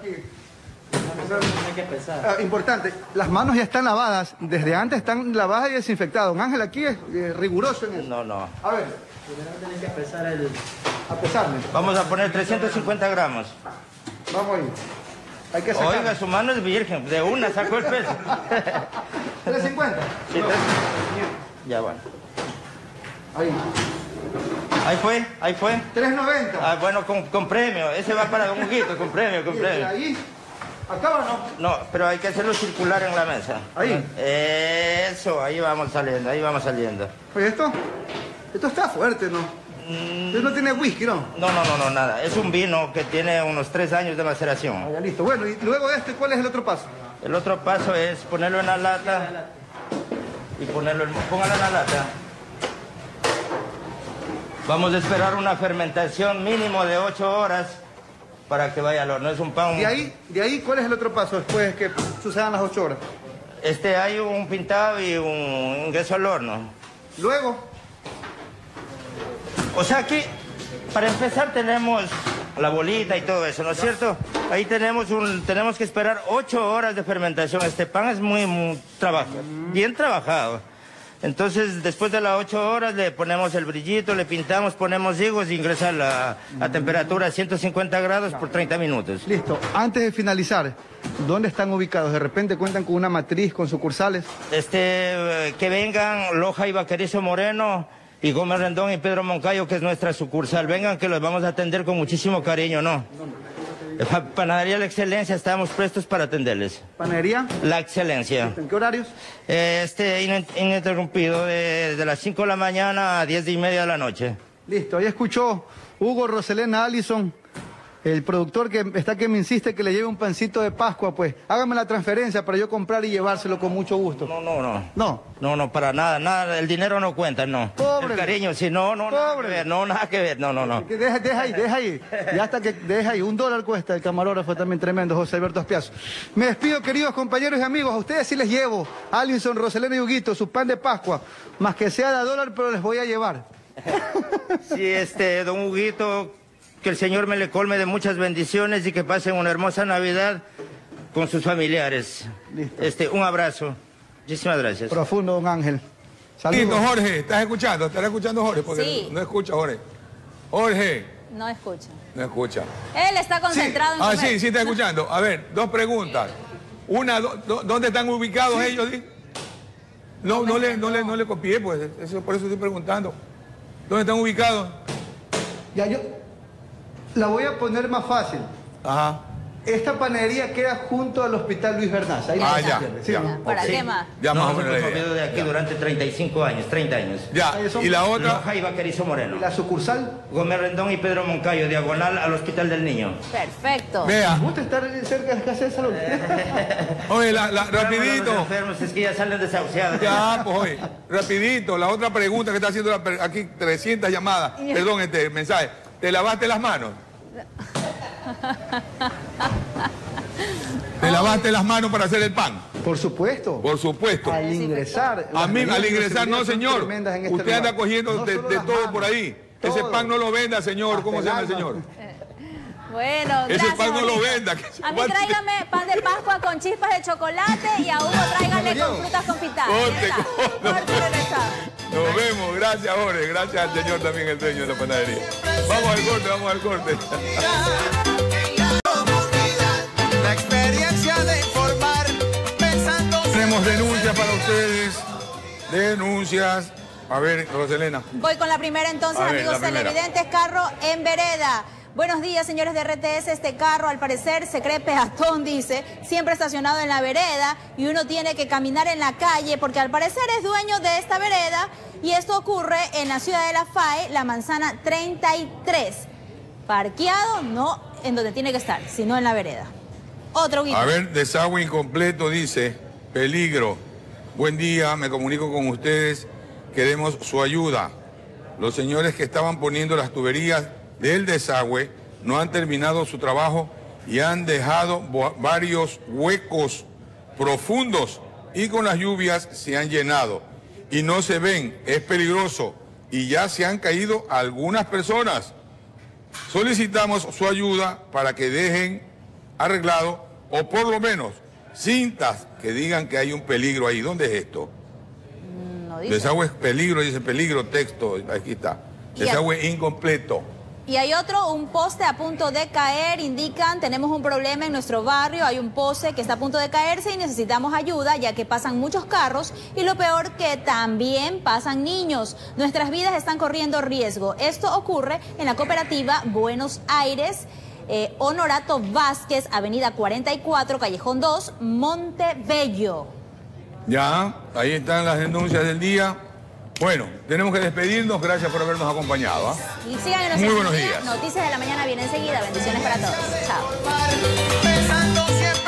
Ah, importante, las manos ya están lavadas, desde antes están lavadas y desinfectadas. Don Ángel aquí es eh, riguroso en eso. No, no. A ver. que pesar el... A pesarme. Vamos a poner trescientos cincuenta gramos. Vamos ahí. Hay que sacar. Oiga, su mano es virgen, de una sacó el peso. ¿trescientos cincuenta? Sí, tres. Ya bueno. Ahí. Ahí fue, ahí fue. tres noventa. Ah, bueno, con, con premio. Ese va para Don Huguito, con premio, con ¿Y premio. ahí? ¿Acaba o no? No, pero hay que hacerlo circular en la mesa. Ahí. Eso, ahí vamos saliendo, ahí vamos saliendo. Oye, esto, esto está fuerte, ¿no? Esto no tiene whisky, ¿no? No, no, no, no, nada. Es un vino que tiene unos tres años de maceración. Ah, ya listo. Bueno, y luego de este, ¿cuál es el otro paso? El otro paso es ponerlo en la lata y ponerlo en... Póngalo en la lata. Vamos a esperar una fermentación mínimo de ocho horas para que vaya al horno. Es un pan... ¿De ahí, de ahí cuál es el otro paso después que sucedan las ocho horas? Este, hay un pintado y un ingreso al horno. ¿Luego? O sea, aquí, para empezar, tenemos la bolita y todo eso, ¿no es cierto? Ahí tenemos un, tenemos que esperar ocho horas de fermentación. Este pan es muy, muy trabajado, bien trabajado. Entonces, después de las ocho horas, le ponemos el brillito, le pintamos, ponemos higos y ingresa a la a temperatura ciento cincuenta grados por treinta minutos. Listo. Antes de finalizar, ¿dónde están ubicados? ¿De repente cuentan con una matriz, con sucursales? Este, que vengan Loja y Vaquerizo Moreno y Gómez Rendón y Pedro Moncayo, que es nuestra sucursal. Vengan que los vamos a atender con muchísimo cariño, ¿no? Panadería La Excelencia, estamos prestos para atenderles. ¿Panadería? La Excelencia. ¿En qué horarios? Este, ininterrumpido, de, de las cinco de la mañana a diez y media de la noche. Listo, ahí escuchó Hugo, Roselena, Allison, el productor que está que me insiste que le lleve un pancito de Pascua, pues. Hágame la transferencia para yo comprar y llevárselo con mucho gusto. No, no, no. ¿No? No, no, para nada, nada, el dinero no cuenta, no. Pobre. El cariño, sí, no, no, nada que ver, no, nada que ver, no, no, no. Deja, deja ahí, deja ahí. Ya hasta que deja ahí. Un dólar cuesta el camarógrafo también tremendo, José Alberto Aspiazo. Me despido, queridos compañeros y amigos. A ustedes sí les llevo, Allison, Roselena y Huguito, su pan de Pascua. Más que sea de dólar, pero les voy a llevar. Sí, este, don Huguito, que el Señor me le colme de muchas bendiciones y que pasen una hermosa Navidad con sus familiares. Listo. Este, un abrazo. Muchísimas gracias. Profundo, don Ángel. Saludos. Jorge, ¿estás escuchando? ¿Estás escuchando, Jorge? Porque Sí. no escucha, Jorge. Jorge, No escucha. no escucha. Él está concentrado Sí. en Ah, comer. sí, sí está escuchando. A ver, dos preguntas. Una, do- do- ¿dónde están ubicados ellos? Di? No, no le, no le, no le copié, pues. Eso, por eso estoy preguntando. ¿Dónde están ubicados? Ya yo la voy a poner más fácil. Ajá. Esta panadería queda junto al Hospital Luis Bernaza. Ahí Ah, la ya, entiende, ¿sí? ya. ¿Para Sí. qué más? Ya más o Nosotros menos la hemos idea. vivido de aquí durante treinta y cinco años, treinta años. Ya, Ahí son- y la otra. Loja y Vaquerizo Moreno. ¿Y la sucursal? Gómez Rendón y Pedro Moncayo, diagonal al Hospital del Niño. Perfecto. Vea. ¿Me gusta estar cerca de la casa de salud? Oye, la, la- Los rapidito. enfermos es que ya salen desahuciados. Ya, pues oye, rapidito. La otra pregunta que está haciendo la per- aquí, trescientas llamadas. Perdón, este mensaje. ¿Te lavaste las manos? ¿Te lavaste las manos para hacer el pan? Por supuesto. Por supuesto. Al ingresar. A mí, las al medidas de ingresar, no, seguridad son señor. tremendas en este Usted anda lugar. cogiendo No de, solo de las todo manos, por ahí. Ese todo. pan no lo venda, señor. Hasta ¿Cómo el se llama el alma. señor? Bueno, Ese gracias, pan no lo Jorgito. venda. que ese A mí pan- tráigame pan de Pascua con chispas de chocolate y a Hugo tráiganle con frutas confitadas. Corte, Ya está. corte. Corte regresado. Nos vemos. Gracias, Jorge. Gracias al señor también, el dueño de la panadería. Vamos al corte, vamos al corte. La experiencia de informar, pensando. Tenemos denuncias para ustedes. Denuncias. A ver, Roselena. Voy con la primera entonces, A ver, amigos la primera. televidentes. Carro en vereda. Buenos días, señores de R T S. Este carro, al parecer, se cree peatón, dice, siempre estacionado en la vereda y uno tiene que caminar en la calle porque al parecer es dueño de esta vereda y esto ocurre en la ciudad de La Fae, la manzana treinta y tres. Parqueado, no en donde tiene que estar, sino en la vereda. Otro guía. A ver, desagüe incompleto dice, peligro. Buen día, me comunico con ustedes, queremos su ayuda. Los señores que estaban poniendo las tuberías del desagüe no han terminado su trabajo y han dejado bo- varios huecos profundos y con las lluvias se han llenado y no se ven, es peligroso y ya se han caído algunas personas. Solicitamos su ayuda para que dejen arreglado o por lo menos cintas que digan que hay un peligro ahí. ¿Dónde es esto? No dice. Desagüe es peligro, dice peligro, texto, aquí está. Y Desagüe incompleto. Y hay otro, un poste a punto de caer, indican, tenemos un problema en nuestro barrio, hay un poste que está a punto de caerse y necesitamos ayuda ya que pasan muchos carros y lo peor que también pasan niños. Nuestras vidas están corriendo riesgo. Esto ocurre en la cooperativa Buenos Aires, eh, Honorato Vázquez, avenida cuarenta y cuatro, callejón dos, Montebello. Ya, ahí están las denuncias del día. Bueno, tenemos que despedirnos, gracias por habernos acompañado. ¿ah? Y sigan en los Muy buenos días. Noticias de la mañana viene enseguida. Bendiciones para todos. Chao. Pensando siempre.